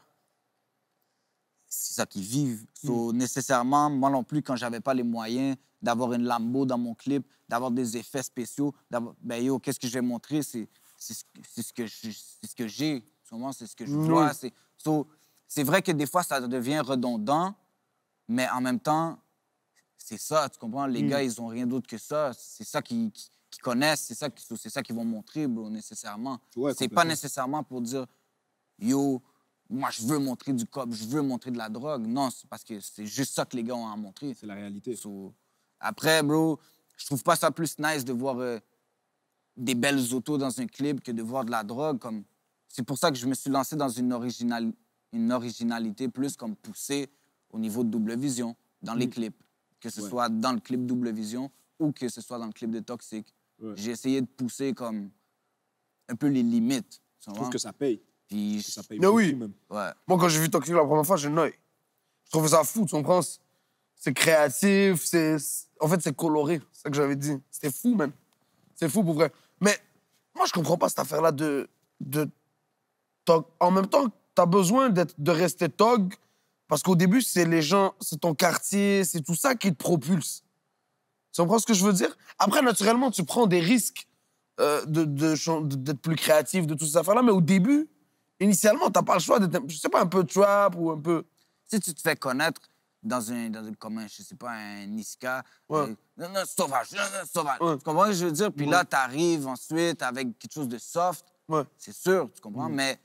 c'est ça qu'ils vivent. So, nécessairement, moi non plus, quand j'avais pas les moyens d'avoir une Lambo dans mon clip, d'avoir des effets spéciaux, d'avoir... ben yo, qu'est-ce que je vais montrer? C'est, c'est, ce, c'est ce que je- c'est ce que j'ai. Souvent, c'est ce que je vois. C'est, so, c'est vrai que des fois, ça devient redondant, mais en même temps, c'est ça, tu comprends? Les Mm. gars, ils ont rien d'autre que ça. C'est ça qu'ils qu'ils- qu'ils connaissent, c'est ça qu'ils c'est ça qu'ils vont montrer, bro, nécessairement. Ouais, c'est complètement. pas nécessairement pour dire, yo, moi, je veux montrer du cop, je veux montrer de la drogue. Non, c'est parce que c'est juste ça que les gars ont à montrer. C'est la réalité. So, après, bro, je trouve pas ça plus nice de voir euh, des belles autos dans un clip que de voir de la drogue. Comme... C'est pour ça que je me suis lancé dans une, original... une originalité plus comme poussée au niveau de Double Vision, dans les Mm. clips. Que ce Ouais. soit dans le clip Double Vision ou que ce soit dans le clip de Toxic. Ouais. J'ai essayé de pousser comme un peu les limites. Tu Je trouve comprends? que ça paye. Puis, Que ça paye Mais beaucoup, oui. même. ouais. Moi, quand j'ai vu Toxic la première fois, j'ai noyé. Je trouvais ça fou, tu comprends? C'est créatif, c'est... En fait, c'est coloré, c'est ça que j'avais dit. C'était fou, man. C'est fou, pour vrai. Mais moi, je comprends pas cette affaire-là de... de... Tog. En même temps, t'as besoin d'être... de rester tog, parce qu'au début, c'est les gens, c'est ton quartier, c'est tout ça qui te propulse. Tu comprends ce que je veux dire? Après, naturellement, tu prends des risques euh, de, de, chan- de- d'être plus créatif, de toutes ces affaires-là, mais au début, initialement, t'as pas le choix d'être, un- je sais pas, un peu trap ou un peu... Si tu te fais connaître dans un, dans un comme un, je sais pas, un Niska, Ouais. euh, non, non, sauvage, non, non, sauvage. Ouais. Tu comprends ce que je veux dire? Puis Ouais. là, tu arrives ensuite avec quelque chose de soft. Ouais. C'est sûr, tu comprends? Mais,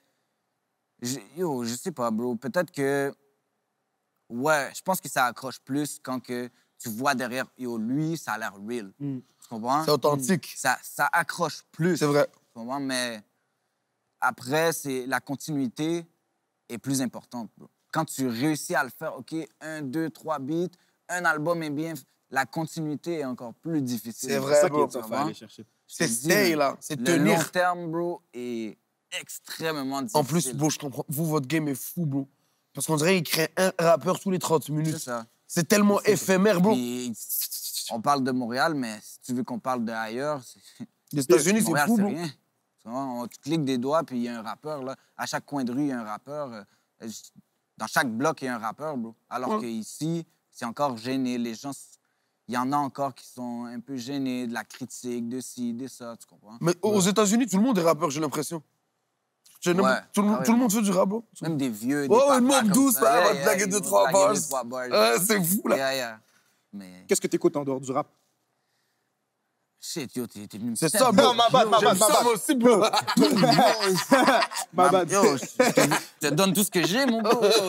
je- yo, je sais pas, bro. Peut-être que, ouais, je pense que ça accroche plus quand que tu vois derrière, yo, lui, ça a l'air real. Mm. Tu comprends? C'est authentique. Ça, ça accroche plus. C'est vrai. Tu comprends? Mais après, c'est la continuité est plus importante, bro. Quand tu réussis à le faire, OK, un, deux, trois beats, un album est bien... La continuité est encore plus difficile. C'est C'est vrai, ça qui bro. est tough à aller chercher. Je te C'est dis, stay, man, là. C'est Le tenir. long terme, bro, est extrêmement difficile. En plus, bro, je comprends. Vous, votre game est fou, bro. Parce qu'on dirait qu'il crée un rappeur tous les trente c'est minutes. ça. C'est tellement éphémère, bro. Puis, on parle de Montréal, mais si tu veux qu'on parle d'ailleurs, c'est- Les États-Unis, c'est Montréal, fou, c'est bro. rien. Tu vois, on, tu cliques des doigts, puis il y a un rappeur, là. À chaque coin de rue, il y a un rappeur. euh, j- Dans chaque bloc, il y a un rappeur, bro. Alors Ouais. qu'ici, c'est encore gêné. Les gens, il y en a encore qui sont un peu gênés de la critique, de ci, de ça, tu comprends? Mais aux États-Unis, tout le monde est rappeur, j'ai l'impression. J'ai l'impression- Ouais. Tout, le, Ah ouais, tout le bon. monde fait du rap, bro. Même des vieux, des Ouais, ouais, papas une mob comme douce, ça. là, Yeah, va te yeah, blaguer ils deux, vont trois blaguer bars. deux, trois bars. Ouais, c'est fou, là. Yeah, yeah. Mais, Qu'est-ce que t'écoutes en dehors du rap? shit, yo, t'es t'es venu me C'est faire ça, des- bro. Non, ma bad, ma J'aime bad, ma ça, bad. moi aussi, bro. Ma bad. Yo, je je te, je te donne tout ce que j'ai, mon bro. Yo.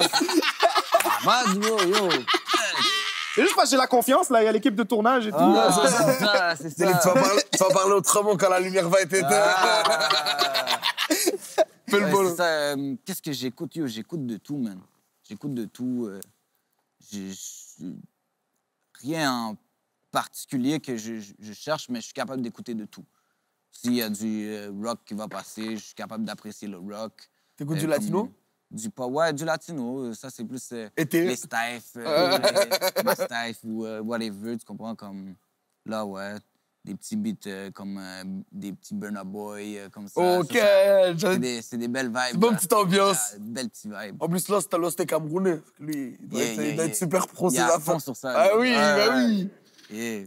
Ma bad, yo, yo. C'est juste parce que j'ai la confiance, là. Il y a l'équipe de tournage et tout. Ah, c'est ça, c'est Tu vas, ça. parler, tu vas parler autrement quand la lumière va être éteinte. Ah. Fais le Ouais, bol. c'est ça. euh, Qu'est-ce que j'écoute, yo? J'écoute de tout, man. J'écoute de tout. euh, j'ai- j'ai- Rien en particulier que je, je- je cherche, mais je suis capable d'écouter de tout. S'il y a du euh, rock qui va passer, je suis capable d'apprécier le rock. T'écoutes Euh, du comme- latino? Du pas, ouais, du latino. euh, Ça, c'est plus euh, Été? les staffs, euh, les- ma staff ou euh, whatever, tu comprends? Comme là, ouais, des petits beats euh, comme euh, des petits Burna Boy, euh, comme ça. Ok, Ça, ça, j'ai- c'est des, c'est des belles vibes. c'est bonne là. petite ambiance. Ah, belle petite vibe. En plus, là, c'était là, c'était Camerounais. Lui, il doit, Yeah, être, yeah, il doit yeah. être super pro, Il ses est à affaires. fond sur ça. Ah lui. oui, Ouais, bah ouais. oui. Yeah.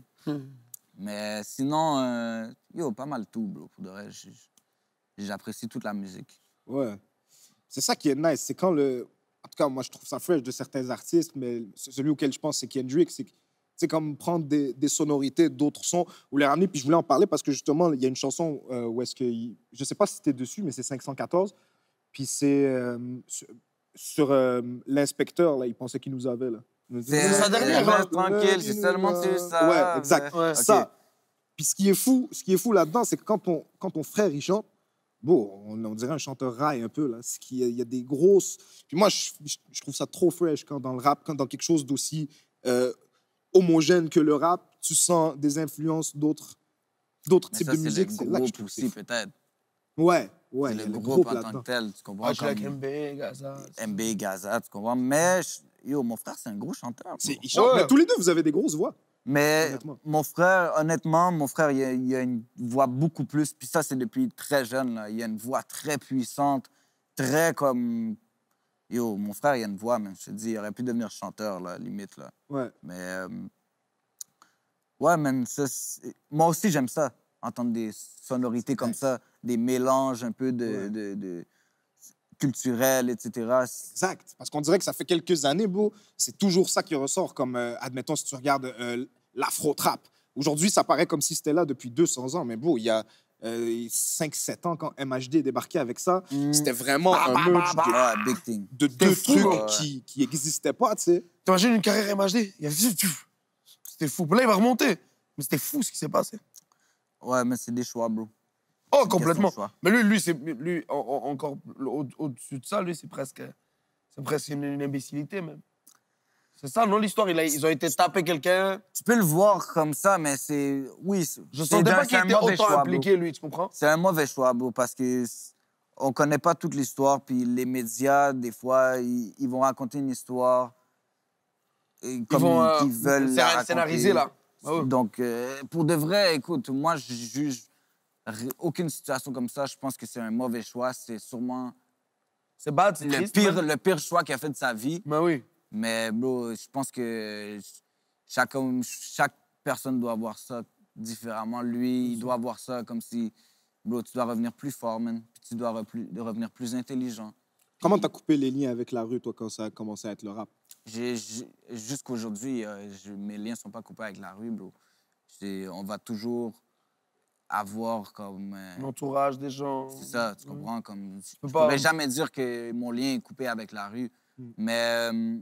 Mais sinon, euh, yo, pas mal tout, bro. Pour de vrai, j- j'apprécie toute la musique. Ouais. C'est ça qui est nice. C'est quand le. En tout cas, moi, je trouve ça fresh de certains artistes, mais celui auquel je pense, c'est Kendrick. C'est c'est comme prendre des, des sonorités d'autres sons ou les ramener. Puis je voulais en parler parce que justement, il y a une chanson euh, où est-ce que. il- Je sais pas si c'était dessus, mais c'est cinq cent quatorze. Puis c'est euh, sur, sur, euh, l'inspecteur, là, il pensait qu'il nous avait, là. C'est sa dernière, reste hein. tranquille, j'ai seulement tu ça. Ouais, exact. Ouais. Ça. Puis ce qui est fou, ce qui est fou là-dedans, c'est que quand ton, quand ton frère, il chante, bon, on, on dirait un chanteur rail un peu, là. Ce qui, il y a des grosses... Puis moi, je, je- je trouve ça trop fresh quand dans le rap, quand dans quelque chose d'aussi euh, homogène que le rap, tu sens des influences d'autres d'autres Mais types ça, de c'est musique. le C'est là que groupe je trouve que aussi, c'est fou. peut-être. Ouais, ouais, C'est il y a le le groupe groupe en tant là-dedans. que tel, tu comprends? Ouais, je suis avec Comme M B, Gaza. M B, Gaza, tu comprends? Mais, je- yo, mon frère, c'est un gros chanteur. C'est- bro. il chante, Ouais. mais tous les deux, vous avez des grosses voix. Mais Honnêtement. mon frère, honnêtement, mon frère, il a, il a une voix beaucoup plus, puis ça, c'est depuis très jeune, là. Il a une voix très puissante, très comme... Yo, mon frère, il a une voix, même, je te dis, il aurait pu devenir chanteur, là, limite, là. Ouais. Mais, euh, ouais, man, ça, c'est- moi aussi, j'aime ça, entendre des sonorités comme ça, des mélanges un peu de... Ouais. de, de... culturel, et cetera. Exact. Parce qu'on dirait que ça fait quelques années, bro, c'est toujours ça qui ressort. Comme, euh, admettons, si tu regardes euh, l'afro-trap. Aujourd'hui, ça paraît comme si c'était là depuis deux cents ans. Mais bro, il y a euh, cinq sept ans, quand M H D est débarqué avec ça, Mm. c'était vraiment Bah, un bah, merge bah, bah. Ouais, big thing. de, de deux fou, trucs ouais. qui qui n'existaient pas, tu sais. T'imagines une carrière M H D? Il y avait- C'était fou. Là, il va remonter. Mais c'était fou ce qui s'est passé. Ouais, mais c'est des choix, bro. Oh, une complètement. question de choix. Mais lui, lui, c'est lui en- en- encore au- au-dessus de ça, lui, c'est presque, c'est presque une, une imbécilité même. C'est ça, non l'histoire. Il a- Ils ont été taper quelqu'un. Tu peux le voir comme ça, mais c'est... Oui, c'est- Je c'est sentais d'un- pas c'est qu'il un était mauvais autant choix, bro. impliqué, lui. Tu comprends? C'est un mauvais choix, bro, parce que c- on connaît pas toute l'histoire, puis les médias, des fois, ils, ils vont raconter une histoire et comme Ils vont ils, euh, qu'ils veulent c'est la raconter. scénarisé là. Ah ouais. Donc, euh, pour de vrai, écoute, moi, je juge ri- aucune situation comme ça. Je pense que c'est un mauvais choix. C'est sûrement C'est bad, c'est le triste. pire, man. le pire choix qu'il a fait de sa vie. Ben oui. Mais, bro, je pense que chaque, homme- chaque personne doit voir ça différemment. Lui, il doit voir ça comme si, bro, tu dois revenir plus fort, man. Puis tu dois replu- revenir plus intelligent. Comment t'as coupé les liens avec la rue, toi, quand ça a commencé à être le rap? J'ai- j'ai- Jusqu'aujourd'hui, euh, je- mes liens sont pas coupés avec la rue, bro. C'est- On va toujours avoir comme... euh, L'entourage des gens. c'est ça, tu comprends? Comme, je peux ne pas- pourrais jamais dire que mon lien est coupé avec la rue, Mm. mais euh,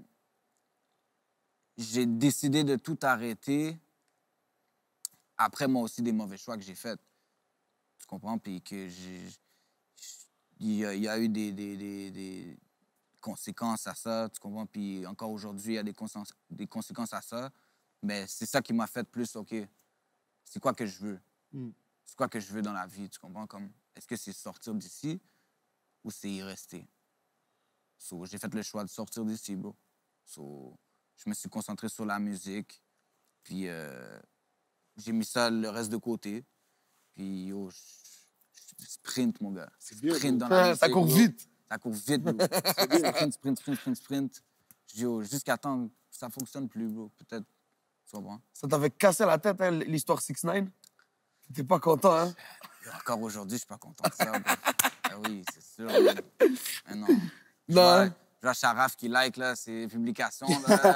j'ai décidé de tout arrêter après, moi aussi, des mauvais choix que j'ai faits. Tu comprends? Puis que j'ai... Il y, a, il y a eu des, des, des, des conséquences à ça, tu comprends? Puis encore aujourd'hui, il y a des, consén- des conséquences à ça. Mais c'est ça qui m'a fait plus, OK, c'est quoi que je veux? Mm. C'est quoi que je veux dans la vie, tu comprends? Comme, est-ce que c'est sortir d'ici ou c'est y rester? So, j'ai fait le choix de sortir d'ici, bro. So, je me suis concentré sur la musique, puis euh, j'ai mis ça le reste de côté. Puis, yo, je, je sprint, mon gars. C'est bien, Sprint bro. dans la Ah, musique, ça court bro. vite. Ça court vite, bro. Sprint, sprint, sprint, sprint, sprint. Je dis, yo, jusqu'à temps que ça fonctionne plus, bro. Peut-être, tu comprends? Ça t'avait cassé la tête, hein, l'histoire six neuf. T'étais pas content, hein? Et encore aujourd'hui, je suis pas content de ça, bro. Ah oui, c'est sûr. Mais, mais non. Je Non, vois, hein? je vois Sharaf qui like là, ses publications. Là.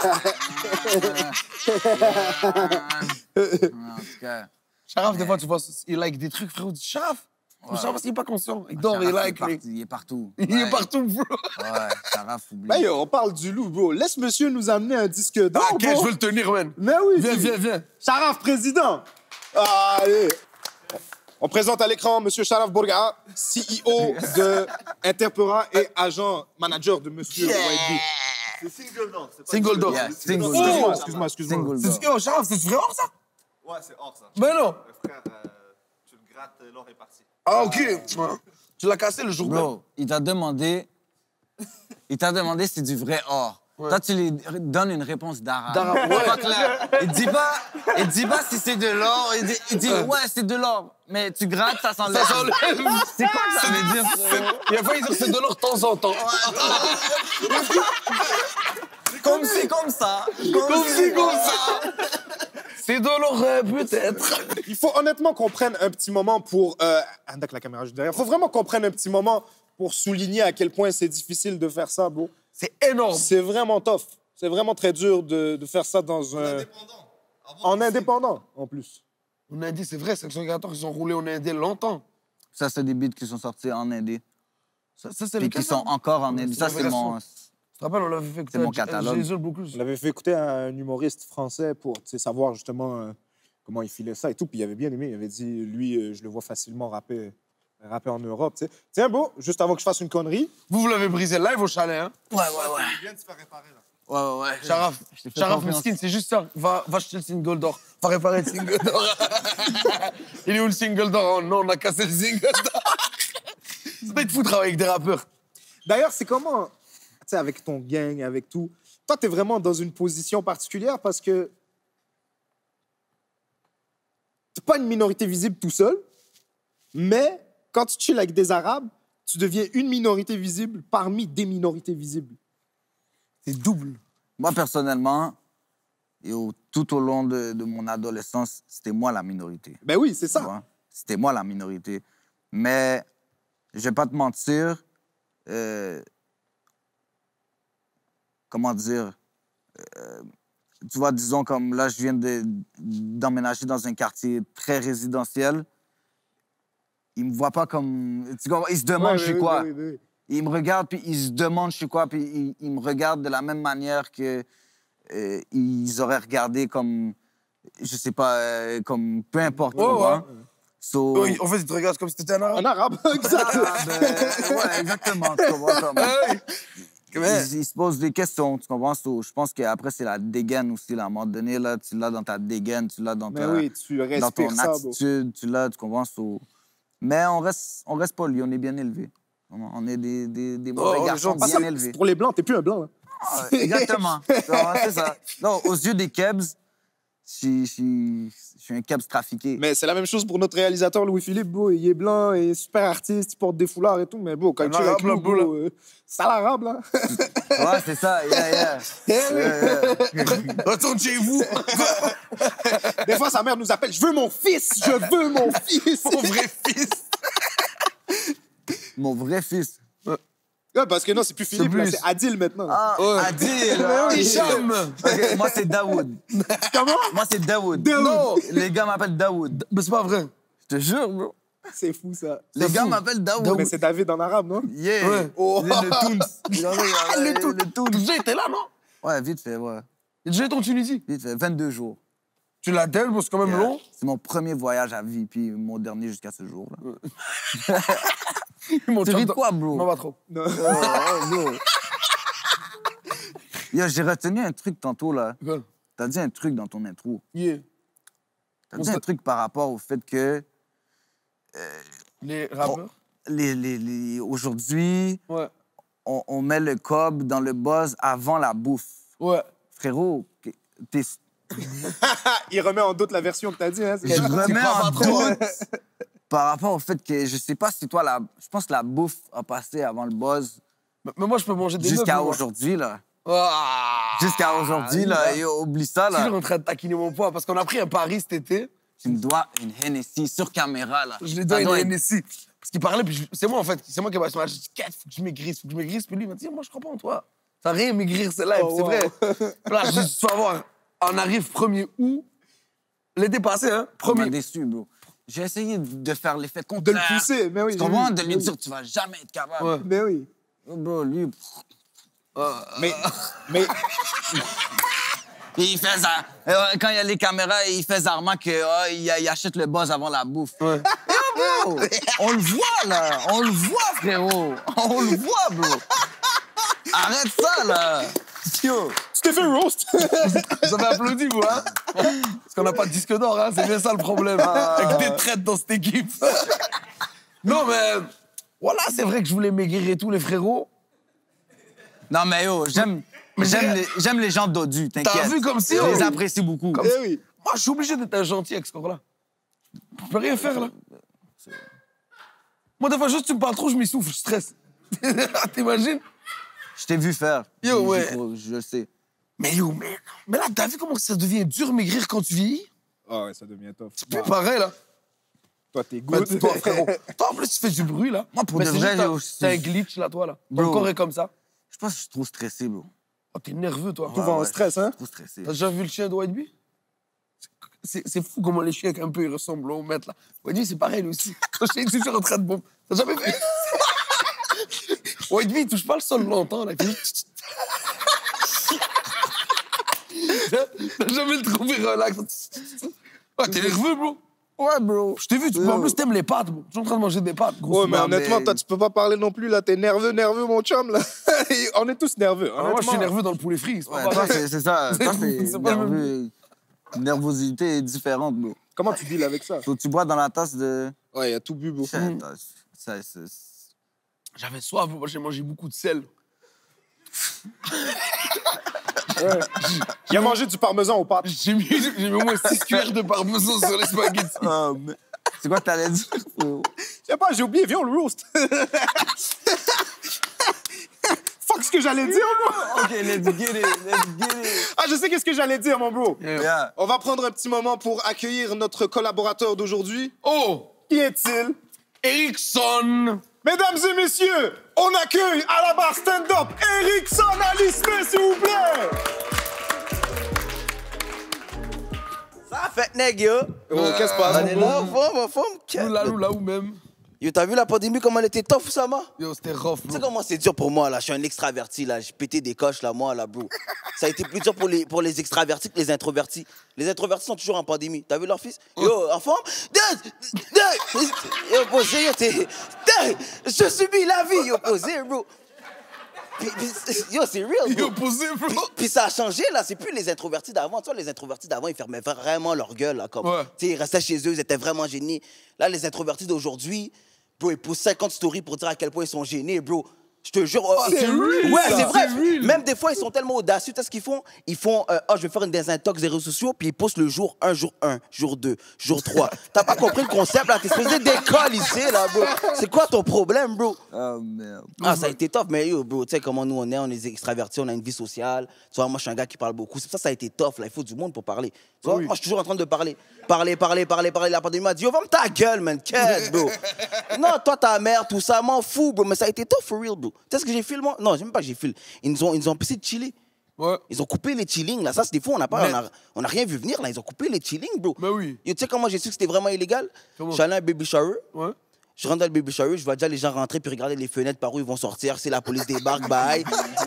En tout cas. Sharaf, des fois, tu vois, il like des trucs, frérot. Tu dis, Sharaf! Ouais. Sharaf, il est pas conscient. Il dort, Sharaf, il like. il, est lui. parti- il est partout. Il Ouais. est partout, bro. Ouais, Sharaf oublie. Ben, yo, on parle du loup, bro. Laisse monsieur nous amener un disque d'or, Ah, ok, bro. je veux le tenir, man. Mais oui. Viens, dis- viens, viens. Sharaf, président. Allez. On présente à l'écran M. Sharaf Bourga, C E O de Interpera et agent manager de M. White C'est single door. c'est pas Single door. Yeah, single Oh, door. excuse-moi, excuse-moi. Single C'est- door. Yo, Sharaf, c'est vraiment ça? Ouais, c'est hors ça. Ben non. Euh, frère, euh, tu le grattes, euh, l'or est parti. Ah, ok. Ouais. Tu l'as cassé le jour même. Bro, il t'a demandé. Il t'a demandé si c'est du vrai or. Ouais. Toi, tu lui donnes une réponse d'arabe. D'arabe, C'est ouais. pas clair. Il dit pas, il dit pas si c'est de l'or. Il dit, il dit ouais, c'est de l'or. Mais tu grattes, ça s'enlève. Ça s'enlève. C'est quoi que ça veut dire? frérot? Il a failli dire c'est de l'or de temps en temps. Comme si, comme ça. Comme si, comme ça. C'est de l'or, euh, peut-être. Il faut honnêtement qu'on prenne un petit moment pour... Euh... Ah, d'accord, la caméra juste derrière. Il faut vraiment qu'on prenne un petit moment pour souligner à quel point c'est difficile de faire ça, bro. C'est énorme. C'est vraiment tough. C'est vraiment très dur de, de faire ça dans un... Indépendant. Avant En de- indépendant, en plus. On a dit, c'est vrai, section quatorze, ils ont roulé en Indé longtemps. Ça, c'est des beats qui sont sortis en indé. Ça, ça c'est Puis lequel, qui sont ça? encore en Ouais, indé. c'est Ça, la c'est version. mon. Tu te rappelles, on l'avait fait écouter C'est mon à J- catalogue. Jésus beaucoup. On l'avait fait écouter à un humoriste français pour tu sais, savoir justement euh, comment il filait ça et tout. Puis il avait bien aimé. Il avait dit, lui, euh, je le vois facilement rapper, rapper en Europe. tu sais. Tiens, beau, juste avant que je fasse une connerie, Vous, vous l'avez brisé live au chalet, hein? Ouais, ouais, ouais. Il vient de se faire réparer là. Ouais, ouais, ouais. Sharaf, Je t'ai fait Sharaf confiance. Miskin, c'est juste ça. Va, va acheter le single d'or. Va réparer le single d'or. Il est où le single d'or? Oh non, on a cassé le single d'or. C'est pas de fou travailler avec des rappeurs. d'ailleurs, c'est comment, tu sais, avec ton gang, avec tout. Toi, tu es vraiment dans une position particulière parce que tu pas une minorité visible tout seul, mais quand tu chill avec des Arabes, tu deviens une minorité visible parmi des minorités visibles. C'est double. Moi, personnellement, et au- tout au long de, de mon adolescence, c'était moi la minorité. Ben oui, c'est tu ça. vois. C'était moi la minorité. Mais je vais pas te mentir, euh, comment dire, euh, tu vois, disons comme là, je viens de- d'emménager dans un quartier très résidentiel. Ils me voient pas comme, tu comprends? Ils se demandent Ouais, je suis ouais, quoi. ouais, ouais, ouais. Ils me regardent, puis ils se demandent je suis quoi, puis ils, ils me regardent de la même manière que euh, ils auraient regardé comme, je sais pas, euh, comme peu importe, tu Ouais, comprends? ouais. So, Oui, en fait, ils te regardent comme si t'étais un arabe. En arabe, exact. ah, ben, ouais, exactement, tu comprends? Comme, Hey! Mais- ils, ils se posent des questions, tu comprends? So, je pense qu'après, c'est la dégaine aussi, là. À un moment donné, là, tu l'as dans ta dégaine, tu l'as dans, Mais ta, oui, tu dans respires ton ça, bro. attitude, tu l'as, tu comprends? So, mais on reste, on reste poli, on est bien élevé. On est des, des, des mauvais on est garçons gentils. bien C'est- élevés. Pour les blancs, t'es plus un blanc, là. Ah, exactement. Non, c'est ça. Non, aux yeux des Kebs, je suis- je suis je suis un Kebs trafiqué. Mais c'est la même chose pour notre réalisateur Louis-Philippe, bro. Il est blanc, il est super artiste, il porte des foulards et tout. Mais bon, quand Un tu es arabe, avec nous, là, bro, bro, euh, c'est à l'arabe, là. Ouais, c'est ça. Yeah, yeah. Yeah, yeah. Retourne chez vous. Des fois, sa mère nous appelle. Je veux mon fils, je veux mon fils. Mon vrai fils. Mon vrai fils. Ouais, parce que non, c'est plus Philippe, là, plus. c'est Adil maintenant. Ah, Ouais. Adil. Mais ah, oui. Hicham. Ok, moi, c'est Daoud. Comment? Moi, c'est Daoud. Daoud. Non, les gars m'appellent Daoud. Mais c'est pas vrai. Je te jure, bro. C'est fou, ça. Les gars fou. m'appellent Daoud. Mais c'est David en arabe, non? Yeah. Ouais. Oh. Le, le Toons. Le, Le tout. le Toons. Déjà, t'es là, non? Ouais, vite fait, ouais. Déjà, été en Tunisie. Vite fait, vingt-deux jours. Tu l'as tel, c'est quand même Yeah. long. C'est mon premier voyage à vie, puis mon dernier jusqu'à ce jour. Là. Mon Tu chum, ris de quoi, bro? Non, pas trop. Non. Oh, bro. Yo, j'ai retenu un truc tantôt, là. Quoi? T'as dit un truc dans ton intro. Yeah. T'as On dit se- un truc par rapport au fait que Les rappeurs. les, les, les- aujourd'hui, Ouais. on, on met le cob dans le buzz avant la bouffe. Ouais. Frérot, que- t'es... Il remet en doute la version que t'as dit, hein? c'est je ça? remets crois en pas trop, doute par rapport au fait que je sais pas si toi, la, je pense que la bouffe a passé avant le buzz Mais, mais moi, je peux manger des jusqu'à neufs, moi. aujourd'hui, là. Ah. Jusqu'à aujourd'hui, là. Yo, oublie ça, là. Toujours en train de taquiner mon poids parce qu'on a pris un pari cet été. Tu me dois une Hennessy sur caméra, là. Je lui Ça donne une doit être- Hennessy. Parce qu'il parlait, puis je- c'est moi en fait. C'est moi qui ai passé. Je dis, Kat, faut que je maigrisse, faut que je maigrisse. Puis lui, il m'a dit, moi, je crois pas en toi. T'as rien à maigrir, c'est là. Oh, c'est wow. vrai. Puis là, je dis, tu vas voir, on arrive premier août. L'été passé, hein? Ça m'a Premier. déçu, bro. J'ai essayé de faire l'effet De contraire. le pousser, mais oui. Tu j'ai comprends? vu. De lui Mais oui. dire, tu vas jamais être capable. Ouais. Mais oui. Oh, bro, lui, pff, Mais, mais il fait ça. Euh, Quand il y a les caméras, il fait zarement qu'il il achète le buzz avant la bouffe. Ouais. Bro, on le voit, là. On le voit, frérot. On le voit, bro. Arrête ça, là. Yo. tu t'es fait roast. Vous avez applaudi, vous, hein? Parce qu'on n'a pas de disque d'or, hein? C'est bien ça le problème. Avec des traites dans cette équipe. Non, mais. Voilà, c'est vrai que je voulais maigrir et tout, les frérots. Non, mais yo, j'aime j'aime les, j'aime les gens dodus, t'inquiète. T'as vu comme si, Je oh. les apprécie beaucoup. Eh oui. Moi, je suis obligé d'être un gentil avec ce corps-là. Je peux rien faire, là. Moi, des fois, juste tu me parles trop, je m'essouffle, je stresse. T'imagines? Je t'ai vu faire. Yo, Je- ouais. Je, je le sais. Mais yo, mais, mais là, t'as vu comment ça devient dur maigrir quand tu vieillis? Ah ouais, ça devient tough. C'est plus pareil, là. Toi, t'es Bah, good. toi, frérot. Toi, en plus, tu fais du bruit, là. Moi, pour Mais de c'est vrai, juste, t'as- yo, t'as un c'est- glitch, là, toi, là. Ton Bro. corps est comme ça. Je pense que je suis trop stressé, bro. Oh, t'es nerveux, toi. Tout va en stress, hein? Trop stressé. T'as déjà vu le chien de White Bee? C'est c'est fou comment les chiens, un peu, ils ressemblent au maître, là. White Bee, c'est pareil, lui aussi. Ton chien est toujours en train de bomber. T'as jamais vu? White Bee, il touche pas le sol longtemps, là. Il fait- T'as jamais le trouvé relax. Ah, t'es nerveux, bro. Ouais, bro. Je t'ai vu, tu, en plus, t'aimes les pâtes, bro. Tu es en train de manger des pâtes, gros. Ouais, mais Non, honnêtement, mais- toi, tu peux pas parler non plus, là. T'es nerveux, nerveux, mon chum, là. On est tous nerveux. Ah, moi, je suis honnêtement. nerveux dans le poulet frit. c'est pas Ouais, pareil. toi, c'est c'est ça. Toi, c'est C'est pas le même- nerveux. Nervosité est différente, bro. Comment tu deals avec ça? So, tu bois dans la tasse de... Ouais, il y a tout bu, bro. Ça, ça, ça- J'avais soif, moi, j'ai mangé beaucoup de sel. Il a mangé du parmesan aux pâtes. J'ai mis, j'ai mis au moins six cuillères de parmesan sur les spaghettis. Ah, mais- C'est quoi que t'allais dire, frérot? Je sais pas, j'ai oublié, viens, on le roast. Fuck ce que j'allais dire, bro. OK, let's get it, let's get it. Ah, je sais qu'est-ce que j'allais dire, mon bro. Yeah. On va prendre un petit moment pour accueillir notre collaborateur d'aujourd'hui. Oh! Qui est-il? Erickson! Mesdames et messieurs, on accueille à la barre stand-up Erickson Alisme, s'il vous plaît. Ça fait nèg yo. Oh, qu'est-ce qui se passe? On est là, forme, forme. Nous là, nous là, où même. Yo, t'as vu la pandémie, comment elle était tough, ça, moi? Yo, c'était rough, Tu sais bro. comment c'est dur pour moi, là? Je suis un extraverti, là. J'ai pété des coches, là, moi, là, bro. Ça a été plus dur pour les, pour les extravertis que les introvertis. Les introvertis sont toujours en pandémie. T'as vu leur fils? Yo, en forme? Yo, posé, yo, t'es... Je subis la vie, yo, posé, bro. Puis, puis, yo, c'est real, bro. Yo, posé, bro. Puis, puis ça a changé, là. C'est plus les introvertis d'avant. Tu vois, les introvertis d'avant, ils fermaient vraiment leur gueule, là. Comme, Ouais. tu sais, ils restaient chez eux, ils étaient vraiment gênés. Là, les introvertis d'aujourd'hui, bro, ils posent cinquante stories pour dire à quel point ils sont gênés, bro. Je te jure. oh, c'est tu- real, Ouais, ça. c'est vrai. C'est real. Même des fois, ils sont tellement audacieux. Tu sais ce qu'ils font? Ils font, euh, oh, je vais faire une désintox des réseaux sociaux, puis ils postent le jour un, jour un, jour deux, jour trois. T'as pas compris le concept, là? T'es supposé d'école ici, là, bro. C'est quoi ton problème, bro? Oh, merde. Ah, ça a été tough, mais yo, bro, tu sais comment nous on est, on est extravertis, on a une vie sociale. Tu vois, moi, je suis un gars qui parle beaucoup. C'est pour ça que ça a été tough, là. Il faut du monde pour parler. Tu vois, moi, je suis toujours en train de parler. Parler, parler, parler, parler. La pandémie m'a dit, yo, ferme ta gueule, man, quête, bro. Non, toi, ta mère, tout ça, m'en fous, bro. Mais ça a été tough, for real, bro. Tu sais ce que j'ai fait, moi? Non, j'aime pas que j'ai fait. Ils nous ont, ils nous ont empêché de chiller. Ouais. Ils ont coupé les chillings, là. Ça, c'est des fois, on n'a pas, Mais- on a, on a rien vu venir, là. Ils ont coupé les chillings, bro. Ben oui. Yo, tu sais comment j'ai su que c'était vraiment illégal? Comment? Je suis allé à un baby shower. Ouais. Je rentre dans le baby shower, je vois déjà les gens rentrer puis regarder les fenêtres par où ils vont sortir. C'est la police débarque, bye.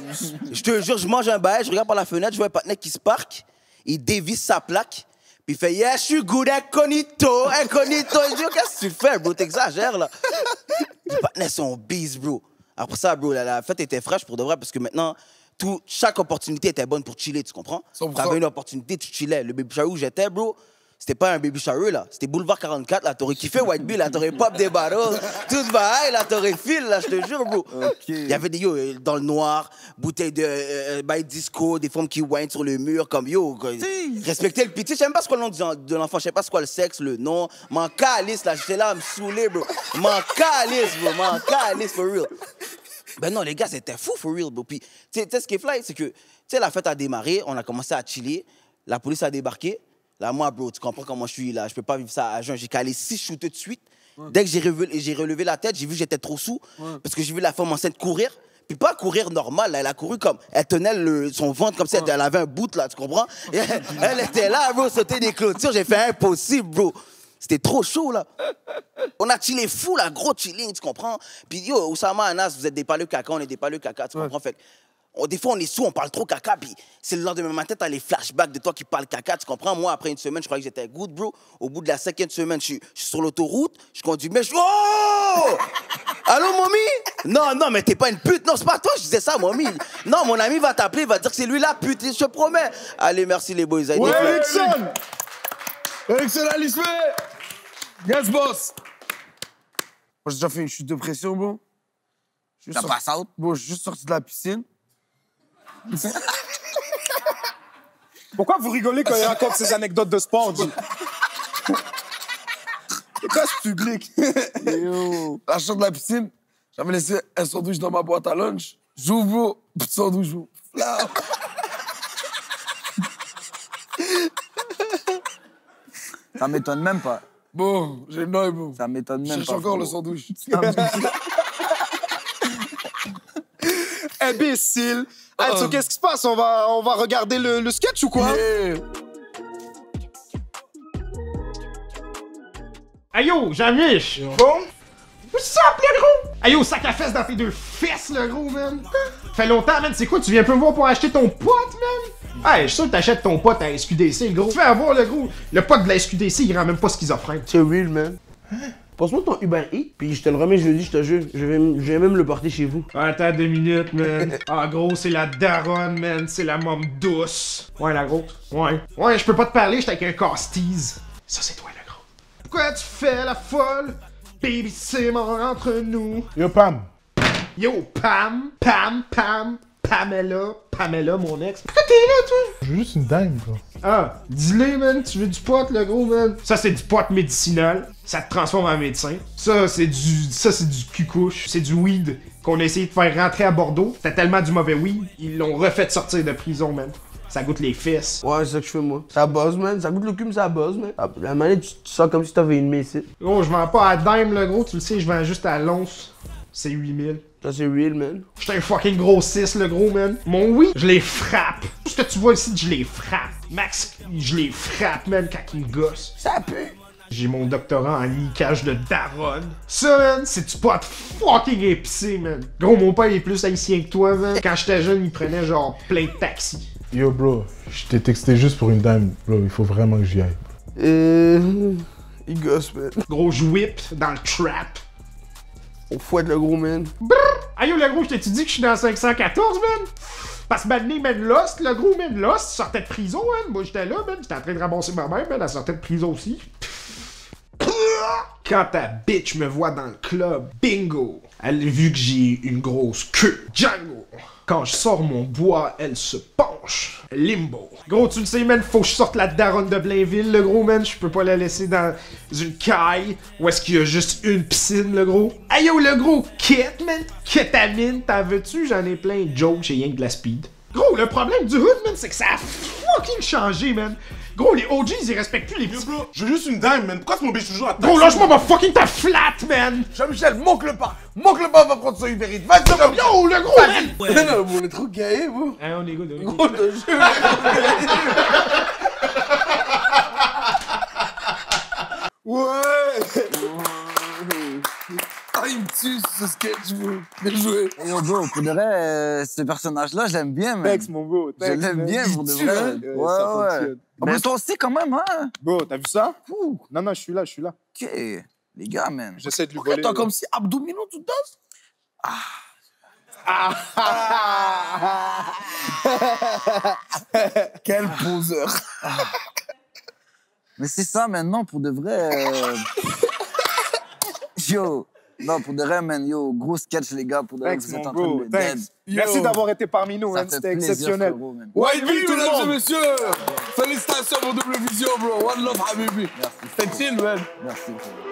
Je te jure, je mange un bail, je regarde par la fenêtre, je vois un partenaire qui se parque, il dévisse sa plaque, puis il fait yeah, je suis good, incognito, incognito. Je dis oh, qu'est-ce que tu fais, bro, t'exagères là. Les partenaires sont bees, bro. Après ça, bro, la, la fête était fraîche pour de vrai parce que maintenant, tout, chaque opportunité était bonne pour chiller, tu comprends? cent pour cent. T'avais une opportunité, tu chillais. Le baby shower où j'étais, bro, c'était pas un baby shower, là. C'était Boulevard quarante-quatre, là. T'aurais kiffé White Bee, là. T'aurais pop des barreaux. Tout va, là. T'aurais fil, là. Je te jure, bro. Il y avait des, yo, euh, dans le noir, bouteilles de euh, by disco, des femmes qui whinent sur le mur, comme, yo, quoi. Respecter le petit. Je sais même pas ce quoi le nom du- de l'enfant. Je sais pas ce quoi le sexe, le nom. M'en calisse, là. J'étais là à me saouler, bro. M'en calisse, bro. M'en calisse, for real. Ben non, les gars, c'était fou, for real, bro. Puis, tu sais, tu sais, ce qui est fly, c'est que, tu sais, la fête a démarré, on a commencé à chiller, la police a débarqué. Là, moi, bro, tu comprends comment je suis, là. Je peux pas vivre ça à jeun. J'ai calé six shooters de suite. Dès que j'ai relevé, j'ai relevé la tête, j'ai vu que j'étais trop sous, parce que j'ai vu la femme enceinte courir. Puis pas courir normal, là. Elle a couru comme... Elle tenait le- son ventre comme si elle, elle avait un bout, là, tu comprends? Et elle, elle était là, bro, sauter des clôtures. J'ai fait impossible, bro. C'était trop chaud, là. On a chillé fou, là, gros chilling, tu comprends? Puis, yo, Oussama, Anas, vous êtes des paleux caca, on est des paleux caca, tu comprends? Fait que, on- des fois, on est sous, on parle trop caca, puis c'est le lendemain matin, t'as les flashbacks de toi qui parles caca, tu comprends? Moi, après une semaine, je croyais que j'étais good, bro. Au bout de la cinquième semaine, je suis je suis sur l'autoroute, je conduis, mais je... Oh! Allô, mommy? Non, non, mais t'es pas une pute. Non, c'est pas toi, je disais ça, mommy. Non, mon ami va t'appeler, il va dire que c'est lui la pute, je te promets. Allez, merci les boys. Allez, Ouais, des fleurs. Erickson. Erickson Alisme! Yes, boss! Moi, j'ai déjà fait une chute de pression, bro. Je suis T'as sorti- pass out? Bon, je suis juste sorti de la piscine. Pourquoi vous rigolez quand il raconte ces anecdotes de sport, G? C'est quoi ce public? Yo. Là, je sors de la piscine. J'avais laissé un sandwich dans ma boîte à lunch. J'ouvre, bro. Petit sandwich, bro. Là. Ça m'étonne même pas. Bon, j'ai une oeil, bro. Ça m'étonne Je même cherche pas. encore le frérot. sandwich. Imbécile. Ah, so, qu'est-ce qui se passe? On va, on va regarder le, le sketch ou quoi? Yeah. Aïe yo, Jean-Mich! Bon? What's up, le gros? Aïe yo, sac à fesses dans tes deux fesses, le gros, man! Fait longtemps, man, c'est quoi? Tu viens un peu me voir pour acheter ton pote, man? Hey, je suis sûr que t'achètes ton pote à S Q D C, le gros. Fais avoir, le gros. Le pote de la S Q D C, il rend même pas schizophrène. C'est real, man. Passe-moi ton Uber Eats, puis je te le remets jeudi, je te jure. Je vais, m- je vais même le porter chez vous. Attends deux minutes, man. Ah, gros, c'est la daronne, man. C'est la môme douce. Ouais, la grosse. Ouais. Ouais, je peux pas te parler, j'étais avec un casse-tease. Ça, c'est toi, le gros. Pourquoi tu fais la folle? Baby, c'est mort entre nous. Yo, Pam. Yo, Pam, Pam, Pam, Pamela, Pamela, mon ex. Pourquoi t'es là, toi? Je veux juste une dame, quoi. Ah, dis-le, man, tu veux du pot, le gros, man? Ça, c'est du pot médicinal. Ça te transforme en médecin. Ça, c'est du... Ça, c'est du cucouche. C'est du weed qu'on a essayé de faire rentrer à Bordeaux. C'était tellement du mauvais weed, ils l'ont refait sortir de prison, man. Ça goûte les fesses. Ouais, c'est ça que je fais, moi. Ça buzz, man. Ça goûte le cul, mais ça buzz, man. Ah, la manette, tu, tu sens comme si t'avais une messite. Gros, je vends pas à dime, le gros, tu le sais, je vends juste à l'once. c'est huit mille. Ça, c'est real, man. J'étais un fucking gros six, le gros, man. Mon oui, je les frappe. Tout ce que tu vois ici, je les frappe. Max, je les frappe, man, quand ils me gossent. Ça pue. J'ai mon doctorat en niquage de daronne. Ça, man, c'est du pot fucking épicé, man. Gros, mon père est plus haïtien que toi, man. Quand j'étais jeune, il prenait genre plein de taxis. Yo, bro, je t'ai texté juste pour une dame. Bro, il faut vraiment que j'y aille. Euh... Il gosse, man. Gros, je whip dans le trap. On fouette le gros, man. Aïe, le gros, je t'ai dit que je suis dans cinq cent quatorze, man? Parce que maintenant, man, Lost, le gros, man, Lost, sortait de prison, man. Moi, j'étais là, man. J'étais en train de ramasser ma mère, man. Elle sortait de prison aussi. Quand ta bitch me voit dans le club, bingo! Elle a vu que j'ai une grosse queue. Django! Quand je sors mon bois, elle se penche. Limbo. Gros, tu le sais, man, faut que je sorte la daronne de Blainville, le gros, man. Je peux pas la laisser dans une caille où est-ce qu'il y a juste une piscine, le gros. Aïe, yo, le gros, kit, man. Kétamine, t'en veux-tu? J'en ai plein de jokes, j'ai rien que de la speed. Gros, le problème du hood, man, c'est que ça a fucking changé, man. Gros, les O Gs, ils respectent plus les petits. Bro, je veux juste une dime, man. Pourquoi tu m'obliges toujours à taxer? Gros, lâche-moi ma fucking ta flat, man. Jean-Michel, manque-le pas. Manque-le pas, va prendre son Uber Eats. Vas-y, Jean-Michel. Yo, le gros, man. Non, non, on est trop gaillés, vous. Hein, on est good, on est good. Gros, de jeu. Ouais! Ah, il me tue, ce sketch, vous. Bien joué. Et yo, bro, pour de vrai, euh, ce personnage-là, je l'aime bien, man. Thanks, mon bro. Je Thanks, l'aime man. bien, pour de tue, vrai. hein? Ouais, Ouais, ça ouais. fonctionne. Mais toi aussi, quand même, hein? Bro, t'as vu ça? Non, non, je suis là, je suis là. OK. Les gars, man. J'essaie de lui Pourquoi voler. t'as là. comme si abdominaux, tu danses? Quel poseur. Mais c'est ça, maintenant, pour de vrai... euh, Yo, non, pour de vrai, man, yo, gros sketch, les gars, pour de vrai, Thanks, vous êtes mon en train bro. de le Thanks. dead. Merci Yo. d'avoir été parmi nous, Ça man. fait C'était plaisir, exceptionnel. frérot, man. White Bee, tout le mesdames et monde. messieurs. Félicitations pour Double Vision, bro. One love, Habibi. Merci. C'était chill, man. Merci, frérot.